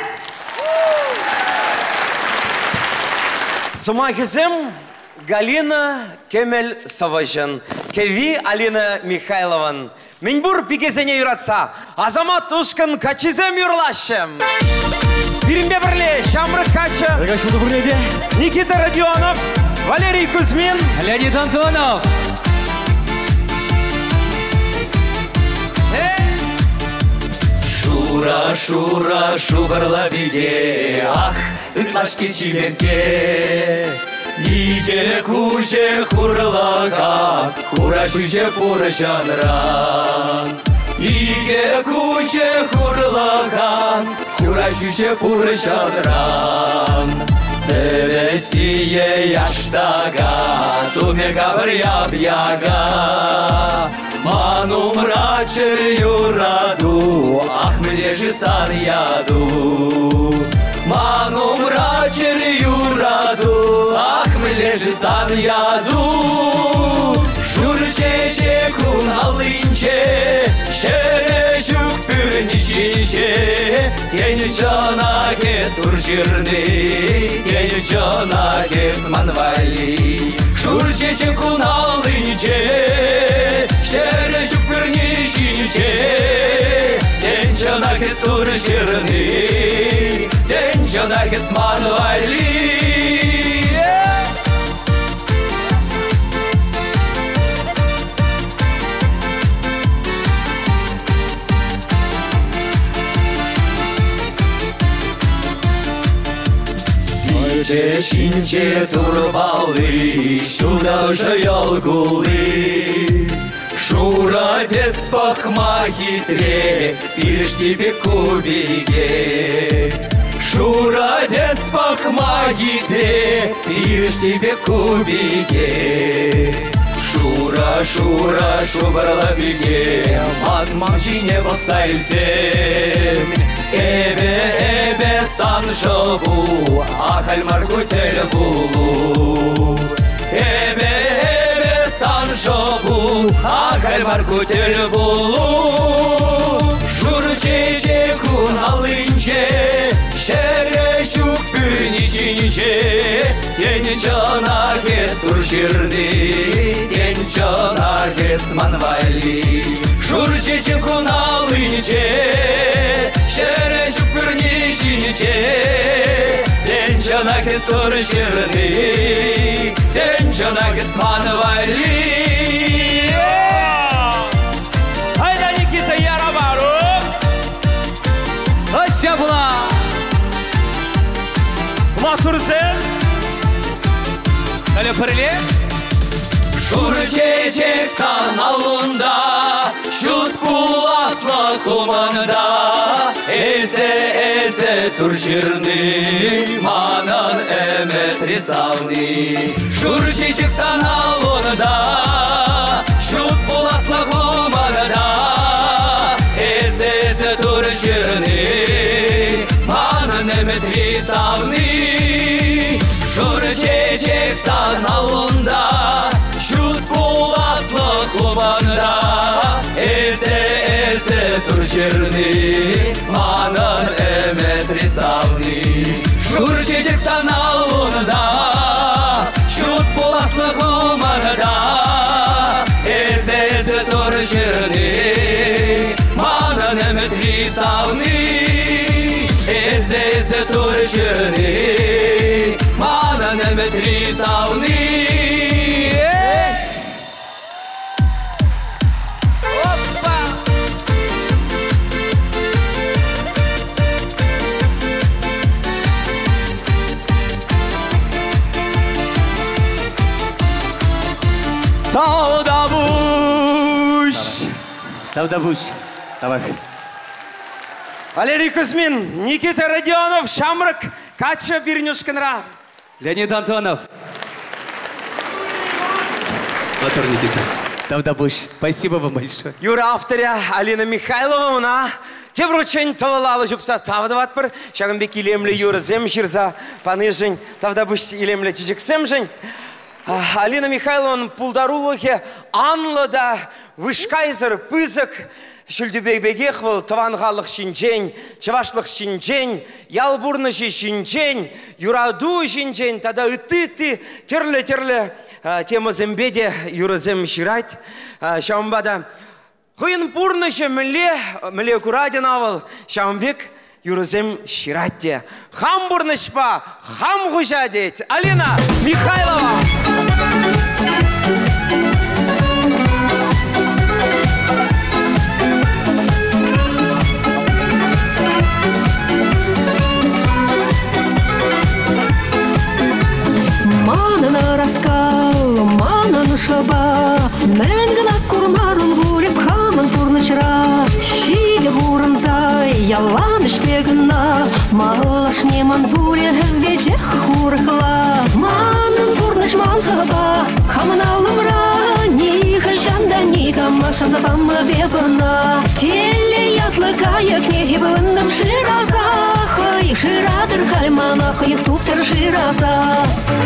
Сымағызым Галина Кемел Саважан, Кеви Алина Михайлован. Мен бұр пикезене юратса, Азамат Ушкан качизем юрлашым. Биримбе бірле Шамрық Качы, Никита Родионов, Валерий Кузьмин, Леонид Антонов. Шура, шура, шубарла биге, ах, ытлашки чиберке. Иге куже хурлага, хура шуже пурышанран. Иге куже хурлага, хура шуже пурышанран. Девесие яштага, туме гаврия бьяга. Ману мрачер юраду, ах мне же сан яду. Ману мрачер юраду, ах мне же сан яду. Шурчече кун алынче, шерешук пürнişince. Тень жана кес туржирны, тень жана кес манвали. Шурчече кун алынче, шерешук пürнişince. Тень жана кес туржирны, тень жана кес манвали. Шинче турбалы, шура жаял гулы. Шура тез пахма хитре, пирш тебе кубиге. Шура тез пахма хитре, пирш тебе кубиге. Шура, шура, шубарла биге, ман-манчи не басайлсем. Эбе сан жобу, ахаль маркутель булу. Эбе сан жобу, ахаль маркутель булу. Шурчече кун алынче, шерешук пürнişince. Тень жана кес туржирны, тень жана кес манвали. Шурчече кун алынче, шерешук пürнişince. Тень жана кес туржирны, тень жана кес манвали. Hayda Nikita Yaravaro. Açabla. Maturzen. Kale paralel. Şurçecek sanalında, şut bulasla kumanda. Eze turşirni, manan emet risavni. Şurçecek sanalında, şut bulasla kumanda. Eze turşirni, manan emet risavni. Şurçecek sanalında, şut bulasla kumanda. Eze turşirni, manan emet risavni. Şurçecek sanalında, şut bulasla kumanda. Eze turşirni, manan emet risavni. Eze turşirni, manan emet risavni. Davdabuş. ダウダブーシュ。 Давай. ダウダブーシュ。 Давай. ダウダブーシュ。 Давай. ダウダブーシュ。 Давай. Валерий Кузьмин, Никита Родионов, Шамрак, Катя Бирнюшкинра. Леонид Антонов. Батыр Никита. Давдабуш. Спасибо вам большое. Юра авторя Алина Михайлова, она Тевручень талалалы жупса тавдават бір. Шагынбек илемлі юрзем жирза паныжень. Тавдабуш илемлі чижіксем жень. Алина Михайловна пулдарулығы анлыда вышкайзыр пызык. Шүлдібек был таванғалық шинжень, чавашлық шинжень, ялбурныжы шинжень, юраду шинжень, тада үтті терлі тема зембеде юрзем ширайт. Шамбада Хыйын пурнышы міле кураден авыл, Шамбек юрзем ширайтте. Хам бурнышпа, хам хужа дейт. Алина Михайлова. Манына раскал, манын шаба, мәңгіна курмарын бөліп хамын пурнышра. Шиге бурынзай, ялан ішпегіна, малыш неман бөлі вежех хурықла. Манын пурныш мал шаба, хамын алымра, ниха жанда ника машан запамы бебіна. Теле ятлы каяк нехи бындым шираза, хай ширадыр хальмана, хай туптыр шираза.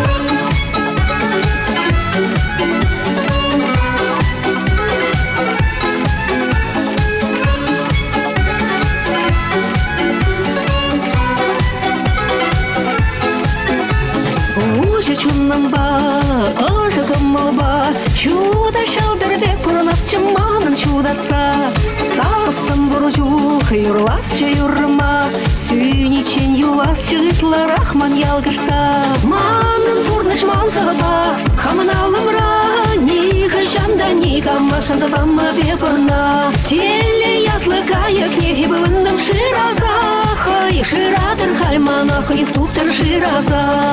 Чуннамба, ажыгымалба, чуда шалдырбек пурнас чыманын чудатса. Салсым буржух, юрласчы юрма, сүйничен юласчы гытлы рахман ялгышса. Манын пурныш малжаба, хамын алымра, ниха жанда ника машан запамы бепына. Теле ятлы каяк нехи бывындым шираза, хай ширадыр хальмана, хай туптыр шираза.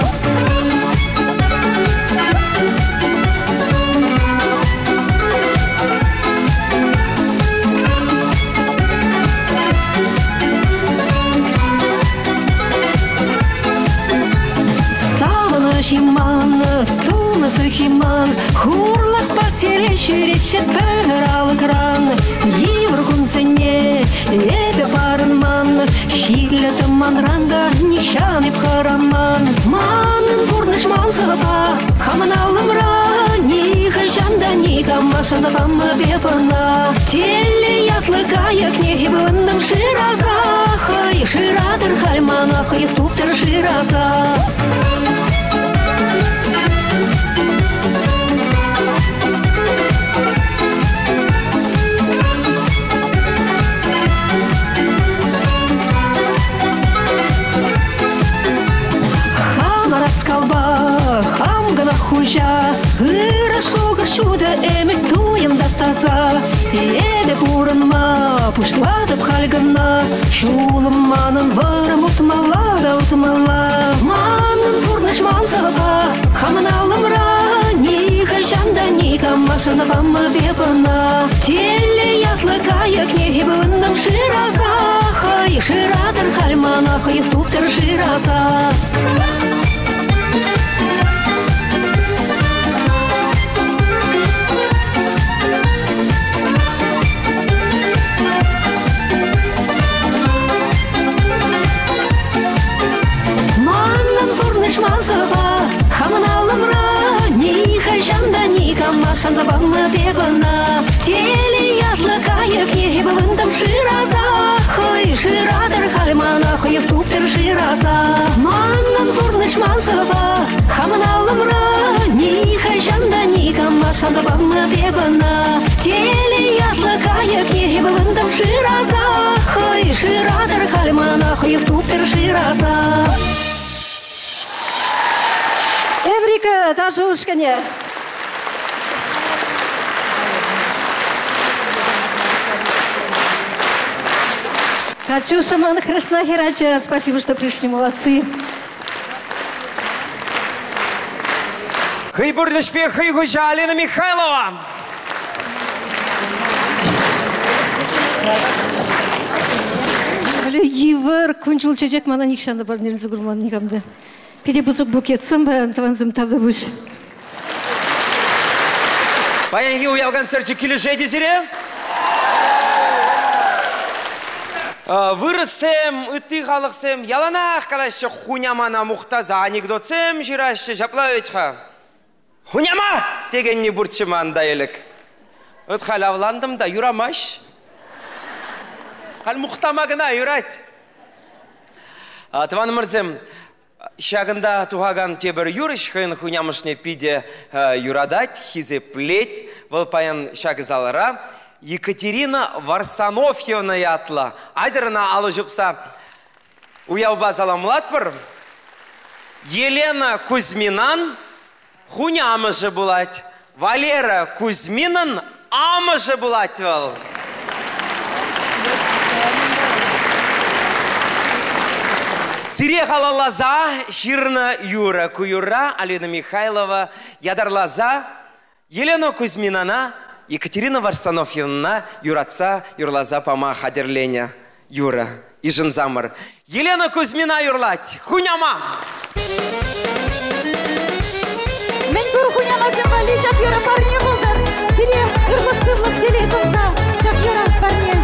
Шиман, тунысы химан, хурлак потере шүрешет бір алыкран. Еврхун сене, ебе барынман, шиглі тыманранда, нишан еп хараман. Манын бурныш мал жаба, хамын алымра, ниха жанда ника машан запамы бепына. Теле ятлы каяк нехи бындым шираза, хай ширадыр хальмана, хай туптыр шираза. Хужа, ырашуға шуда әмік туйымда таза. Ебе бұрынма, пұшладып қалғына, шулым манын варым ұтмала да ұтмала. Манын бұрныш мал жаба, хамын алымра, ниха жанда ника машана бамы бепына. Теле ятлы каяк нехи бындым шираза, хай ширадыр хальмана, хай туптыр шираза. Хамын алымра, ниха жанда ника машан запамы бебына. Теле ятлы каяк нехи бывындым шираза, хай ширадыр хальмана, хай туптыр шираза. Маннан бурныш мал жаба, хамын алымра, ниха жанда ника машан запамы бебына. Теле ятлы каяк нехи бывындым шираза, хай ширадыр хальмана, хай туптыр шираза. Эврика Тажушканя. Катюша Манхрасна Херача, спасибо, что пришли, молодцы. Хейбурлишпе Хейгужа Алина Михайлова. йывыр күнчул чечек мана никшанды бар нелзі күрман никамды. Пиде бұзық букетсім баян таванзым тавда бұш. Баянги уявган сәрчі келі жайды зіре? Вырысым, үтті қалықсым, яланақ қалашы хунямана мұқтаза анекдотсым жирашы жапла өйтқа. Хуняма! Дегенне бұртшыман дайлық. Үтқал авландым да юрамаш. Қал мұқтамағына юрайт. Тван мұрзым, шағында туғаған тебір юрыш қын хунямышне пиде юрадать, хизеплеть, выл паян шағызалыра. Екатерина Варсановьевна ятла. Айдырына алы жүпса уяуба заламлат бір. Елена Кузьминан хунямыжы булать. Валера Кузьминан амыжы булать вал. Сире халалаза, Ширна Юра Куюра, Алина Михайлова, Ядарлаза, Елена Кузьминана, Екатерина Варсановьевна, Юраца, Юрлаза, Пама, Хадерленя, Юра, Ижензамыр. Елена Кузьмина Юрлать, хуняма! Мен бір хуняма земали, шап Юра парне болдар. Сире, үрлік-сырлық делей сонса, шап Юра парне.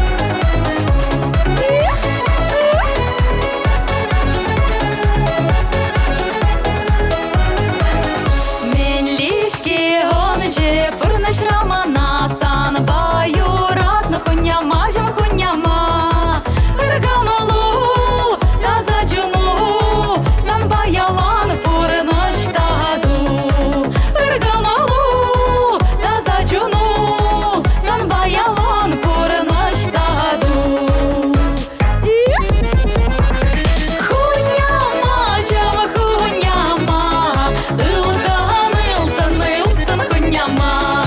Рамана сан баюрат на хуняма жам хуняма Иргамалу таза джуну сан баялан пурна штаду Иргамалу таза джуну сан баялан пурна штаду Хуняма жам хуняма Илтан хуняма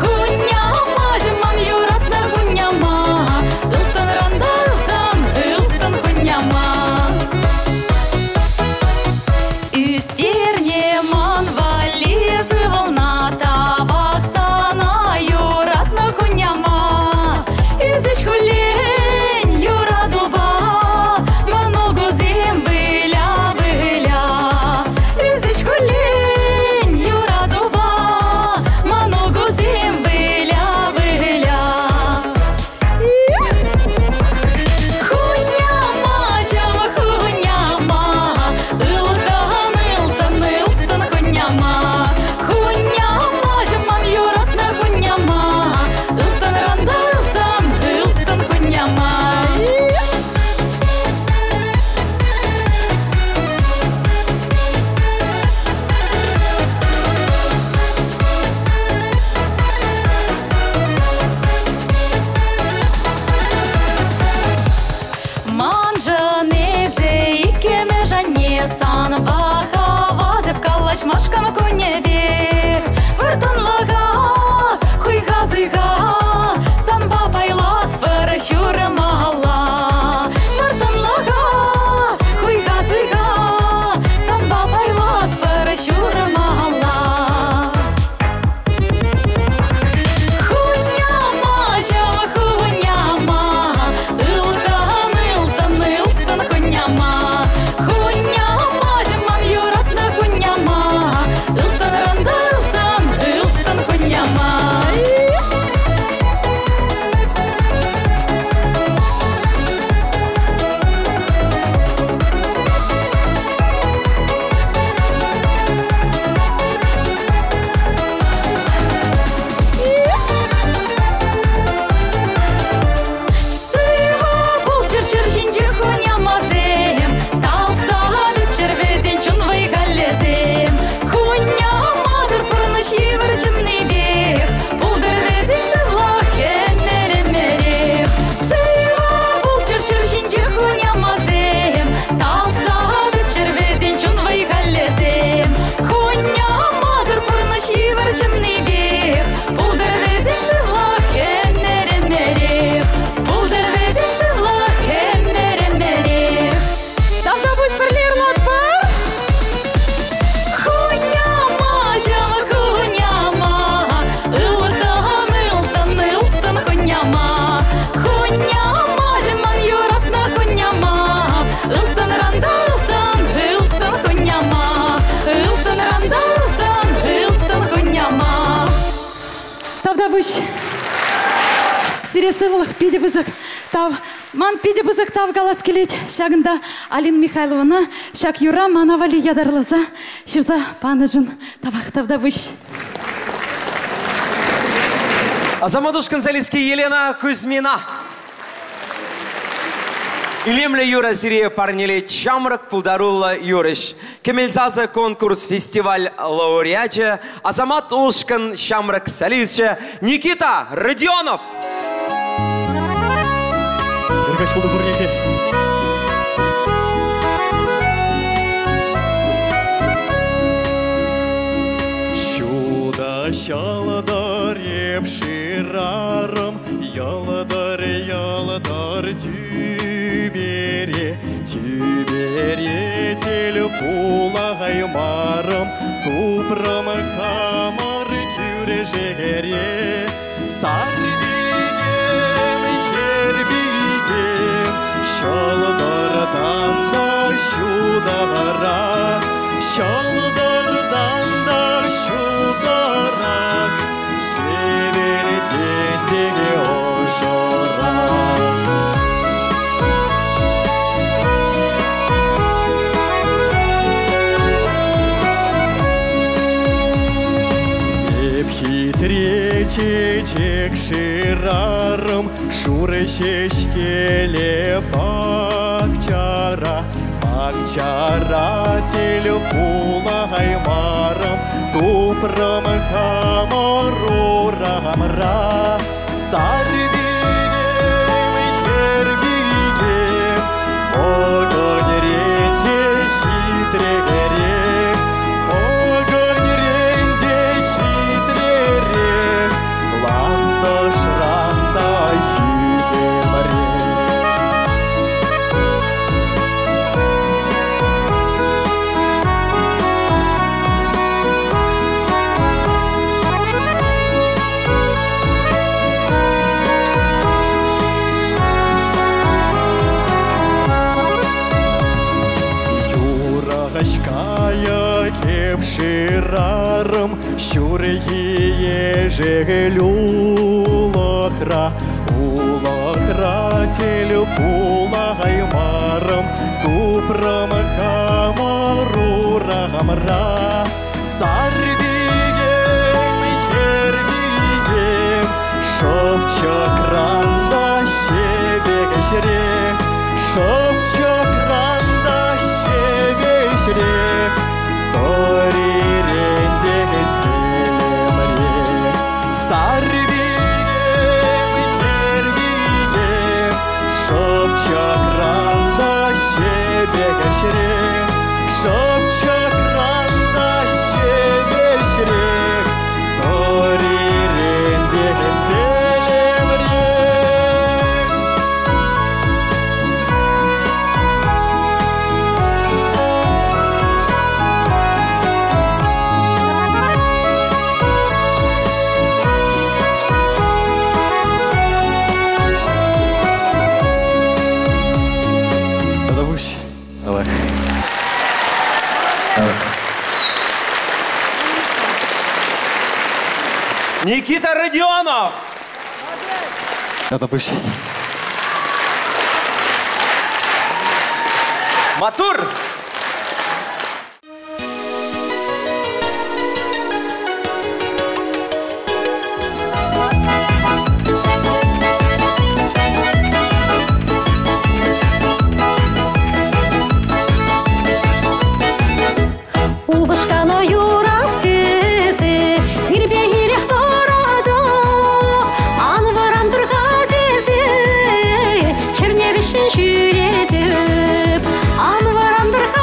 Машкана кунебек, выртанлага, хуйга зыга, санба байлат бір шурмала. Выртанлага, хуйга зыга, санба байлат бір шурмала. Хуняма, жама хуняма, илтан буш. Сиресывылық пиде бізік тав. Ман пиде бізік тав галас келет. Шағында Алина Михайловна, шақ юра манавали ядарлаза. Шырза паныжын тавақтавда буш. Азаматушкин Залиский Елена Кузьмина. Илемле Юра Сирия парнелет Чамрак Пулдарула Юрыш. Кемельзаза конкурс фестиваль лауреача. Азамат Ушкин Чамрак Салисча. Никита Родионов. Şaladır yepşirarım, yaladır tüberi, tel pulağaymarım, tuprım kamar küreşegeri, sarvigem, herbigem, şaladardan da şu dağara, şaladardan da şu dağara, şeveletendege oşara. Hep hitre çiçek şırarım, şure şeşkele bakçara, bakçara tel pulağaymarım, tuprım kamoruramra, sarvigem, herbigem, ogonrente hitregere, ogonrente hitrere, landa şranda hügemre. Юрашкая кепширарым, шурье жеглюлахра, улахра телю пулағаймарым, тупрым камарурамра, сарвигем, хервигем, шопчакранда шебегешре, шопчакранда шебешре, корирендеге селемре, сарвигем, хервигем, шопчакранда шебегешре, шопчакранда шебешре, корирендеге селемре. Давай. Никита Родионов. Это пусть. Матур. Убышкана юрастезе, ирбегирек торада, анварам дыргадезе, черневишин чүйетіп, анварам дыргадезе.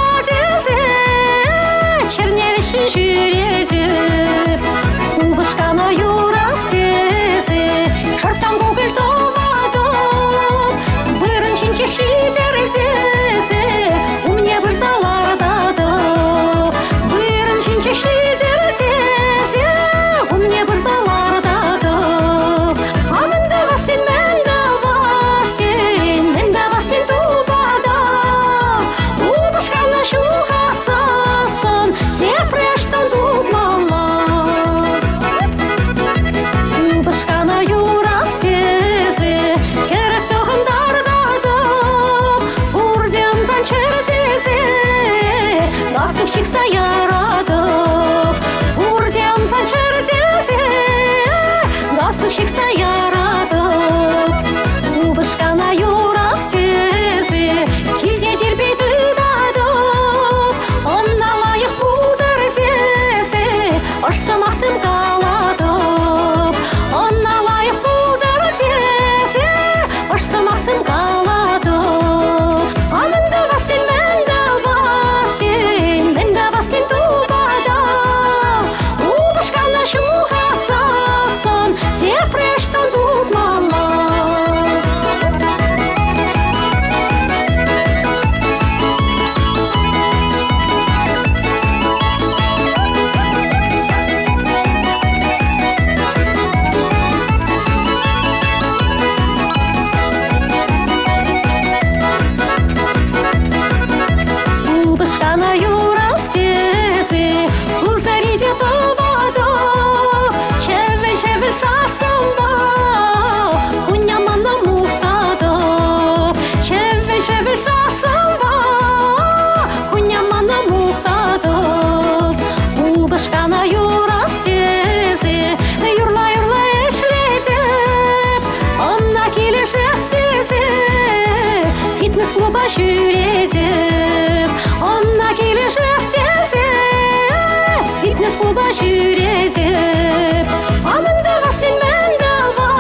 жүредіп, онна келі жастезі, фитнес-клуба жүредіп, амында бастен, мәнді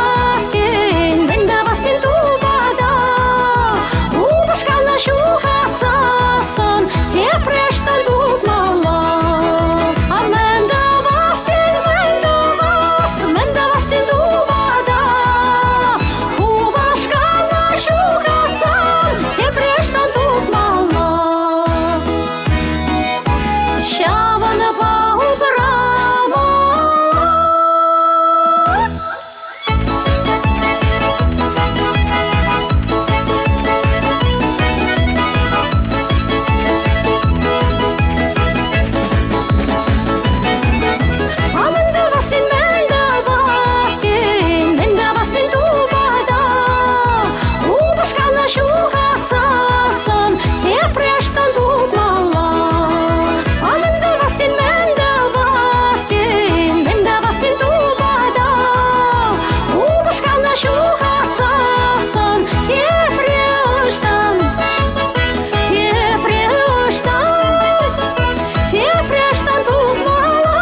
бастен тубада, убышқаны шуғасасын, депрештан тупмала. Амында бастен тубада, убышқаны шуғасын, депрештан тупмала. Шаваны баубырама. Амында бастен, мәнді бастен тубада, убышқаны шуғасасын, депрештан тупмала. Амында бастен, мәнді бастен тубада, убышқаны шуғасасын, депрештан тупмала.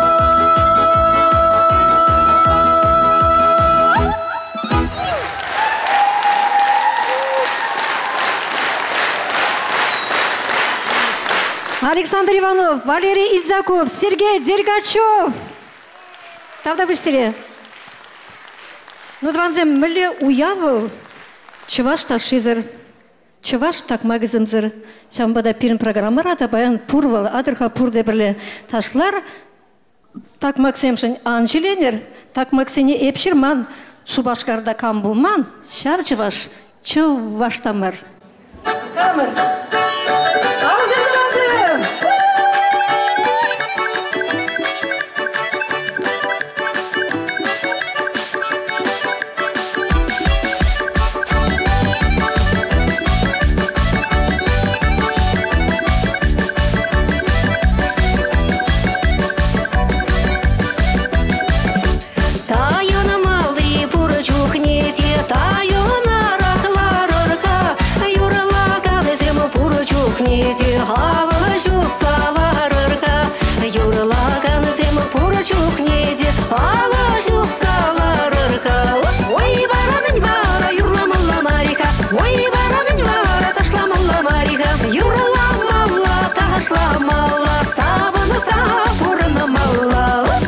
Александр Иванов, Валерий Ильзаков, Сергей Дергачев. Тавда білсіре. Ну, дванзем, мүлі уявыл, чываш та шизыр, чываш так магазымзыр. Шамбада пирін программа рада, баян пурвал, адырға пурде бірлі ташлар. Так максемшін анжеленер, так максене епшірман, шубашкарда кам булман, шар чываш, чываштамыр. Камыр. Тайона малый бурчук нете, тайона рахларырка, юрлаганы зему бурчук нете, алажук саларырка, юрлаганы зему бурчук нете, алажук саларырка. Ой, барамын бара, юрламалла марика, ой, барамын бара, ташламалла марика, юрламалла, ташламалла, сабыны сапурны малла.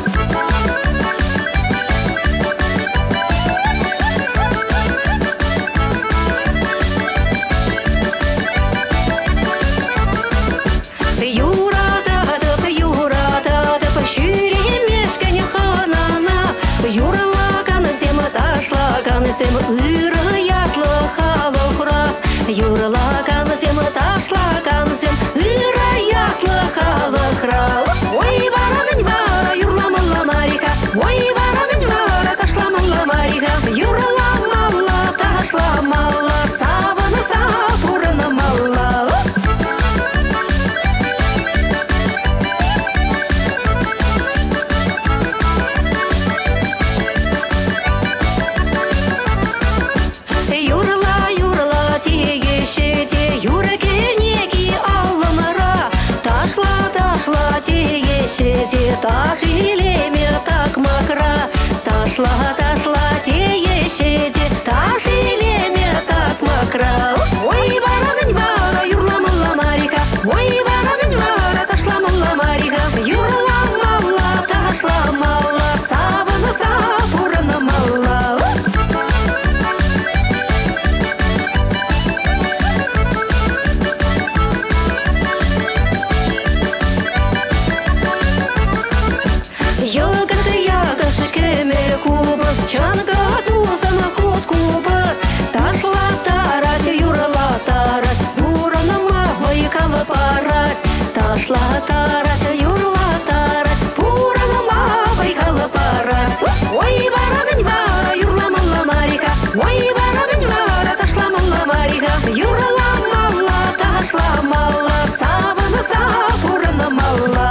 Юрададып, шүремешкен ханана, юрлаганы зем, ташлаганы зем, ыры ятлы халықра. Юрлаганы зем, ташлаганы зем, ыры ятлы халықра. Ой, барамын бара, юрламалла марика, ой, барамын бара, ташламалла марика, юрламалла, ташламалла, сабыны сапурны малла. Юрла тегешеде, юрекенеки алымыра, ташла тегешеде, таш илеме так макра, ташла тегешеде, таш илеме так макра. Ой, барамын бара, юрламалла марика, ой, барамын бара, ташламалла марика, юрламалла, ташламалла, сабыны сапурны малла. Ягаши кемер кубас, чанга тузан кут кубас, ташла тарат, юрла тарат, бураны махой калапарат, ташла тарат, юрла тарат, бураны махой калапарат. Ой, барамын бара, юрламалла марика, ой, барамын бара, ташламалла марика, юрламалла, ташламалла, сабыны сапурны малла.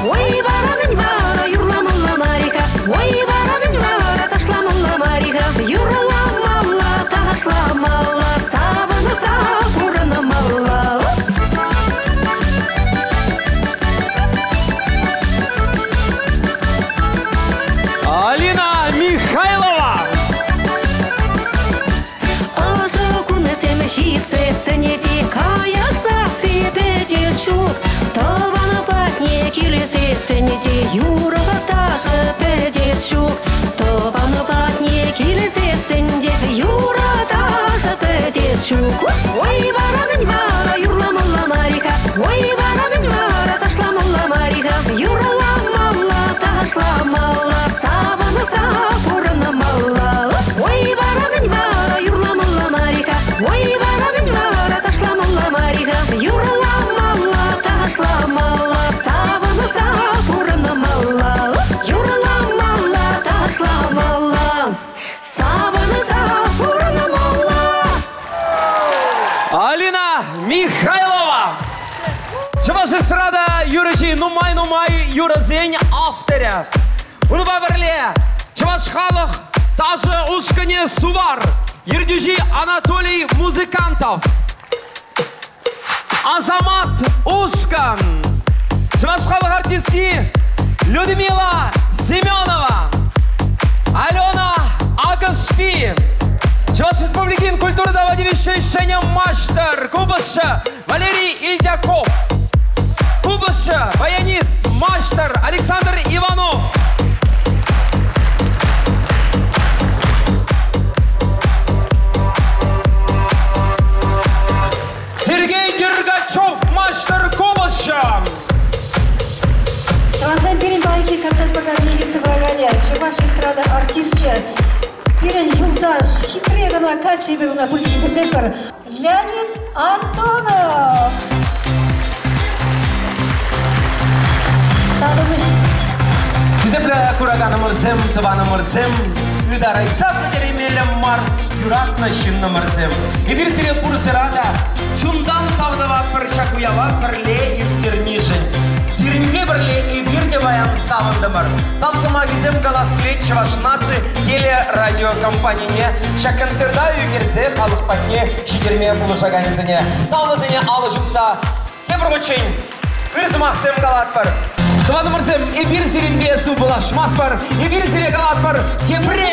ой, бара мен бара, юрламалла Марика, ой, бара мен бара, ташламалла Марика, юрламалла, ташламалла, сабына сапурнамалла. Алина Михайлова. Сенети кая сасипети шу, тавана патне килиси сенети юра таше пети шу, тавана патне килиси сенде юра таше пети шу. Ой, бара мен бара, юрламалла Марика, ой, бара мен бара, ташламалла Марика, юрламалла, ташламалла, савана сапурнамалла. Ой, бара мен бара, юрламалла Марика, ой, бара мен бара, ташламалла Марика, юрламалла, ташламалла, савана сапурнамалла, юрламалла, ташламалла, савана сапурнамалла. Алина Михайлова. Чуваш эстрада Юричи Нумай Юразень авторя. Унуба берле. Чуваш халық даже ушкане сувар. Ердюжи Анатолий Музыкантов. Азамат Ушкан. Чуваш халық артистки Людмила Семенова. Алена Агашпи. Чуваш Республикин культурного вещания мастер Кубаша Валерий Ильдяков. Кубаша баянист мастер Александр Иванов. Сергей Дергачев, мастер Кубаша. Шаванзам перен байки концерт показывается влаганя. Чуваш эстрада артистча. Перен юлдаш, хитрее гана качи был на пульте септембр. Леонид Антонов. Земля курагана мырзем, тывана мырзем, Ыдарай сапны теремелем мар, юратна шинна мырзем. И бир сире пурсырада, чундан тавдава пыршакуява пырле иртернишен. Сиринге бірле и бирде баян савындымыр. Тамсыма гизем галас клет чавашнацы телерадиокомпанияне, шак концерда югерзе халық патне шикерме булышаганезіне. Талызыне алы жупса, темір ғочын, үрзімақсем галат бір. Тываны мырзем, и бир сиринге су булашмас бір, и бир сире галат бір, темір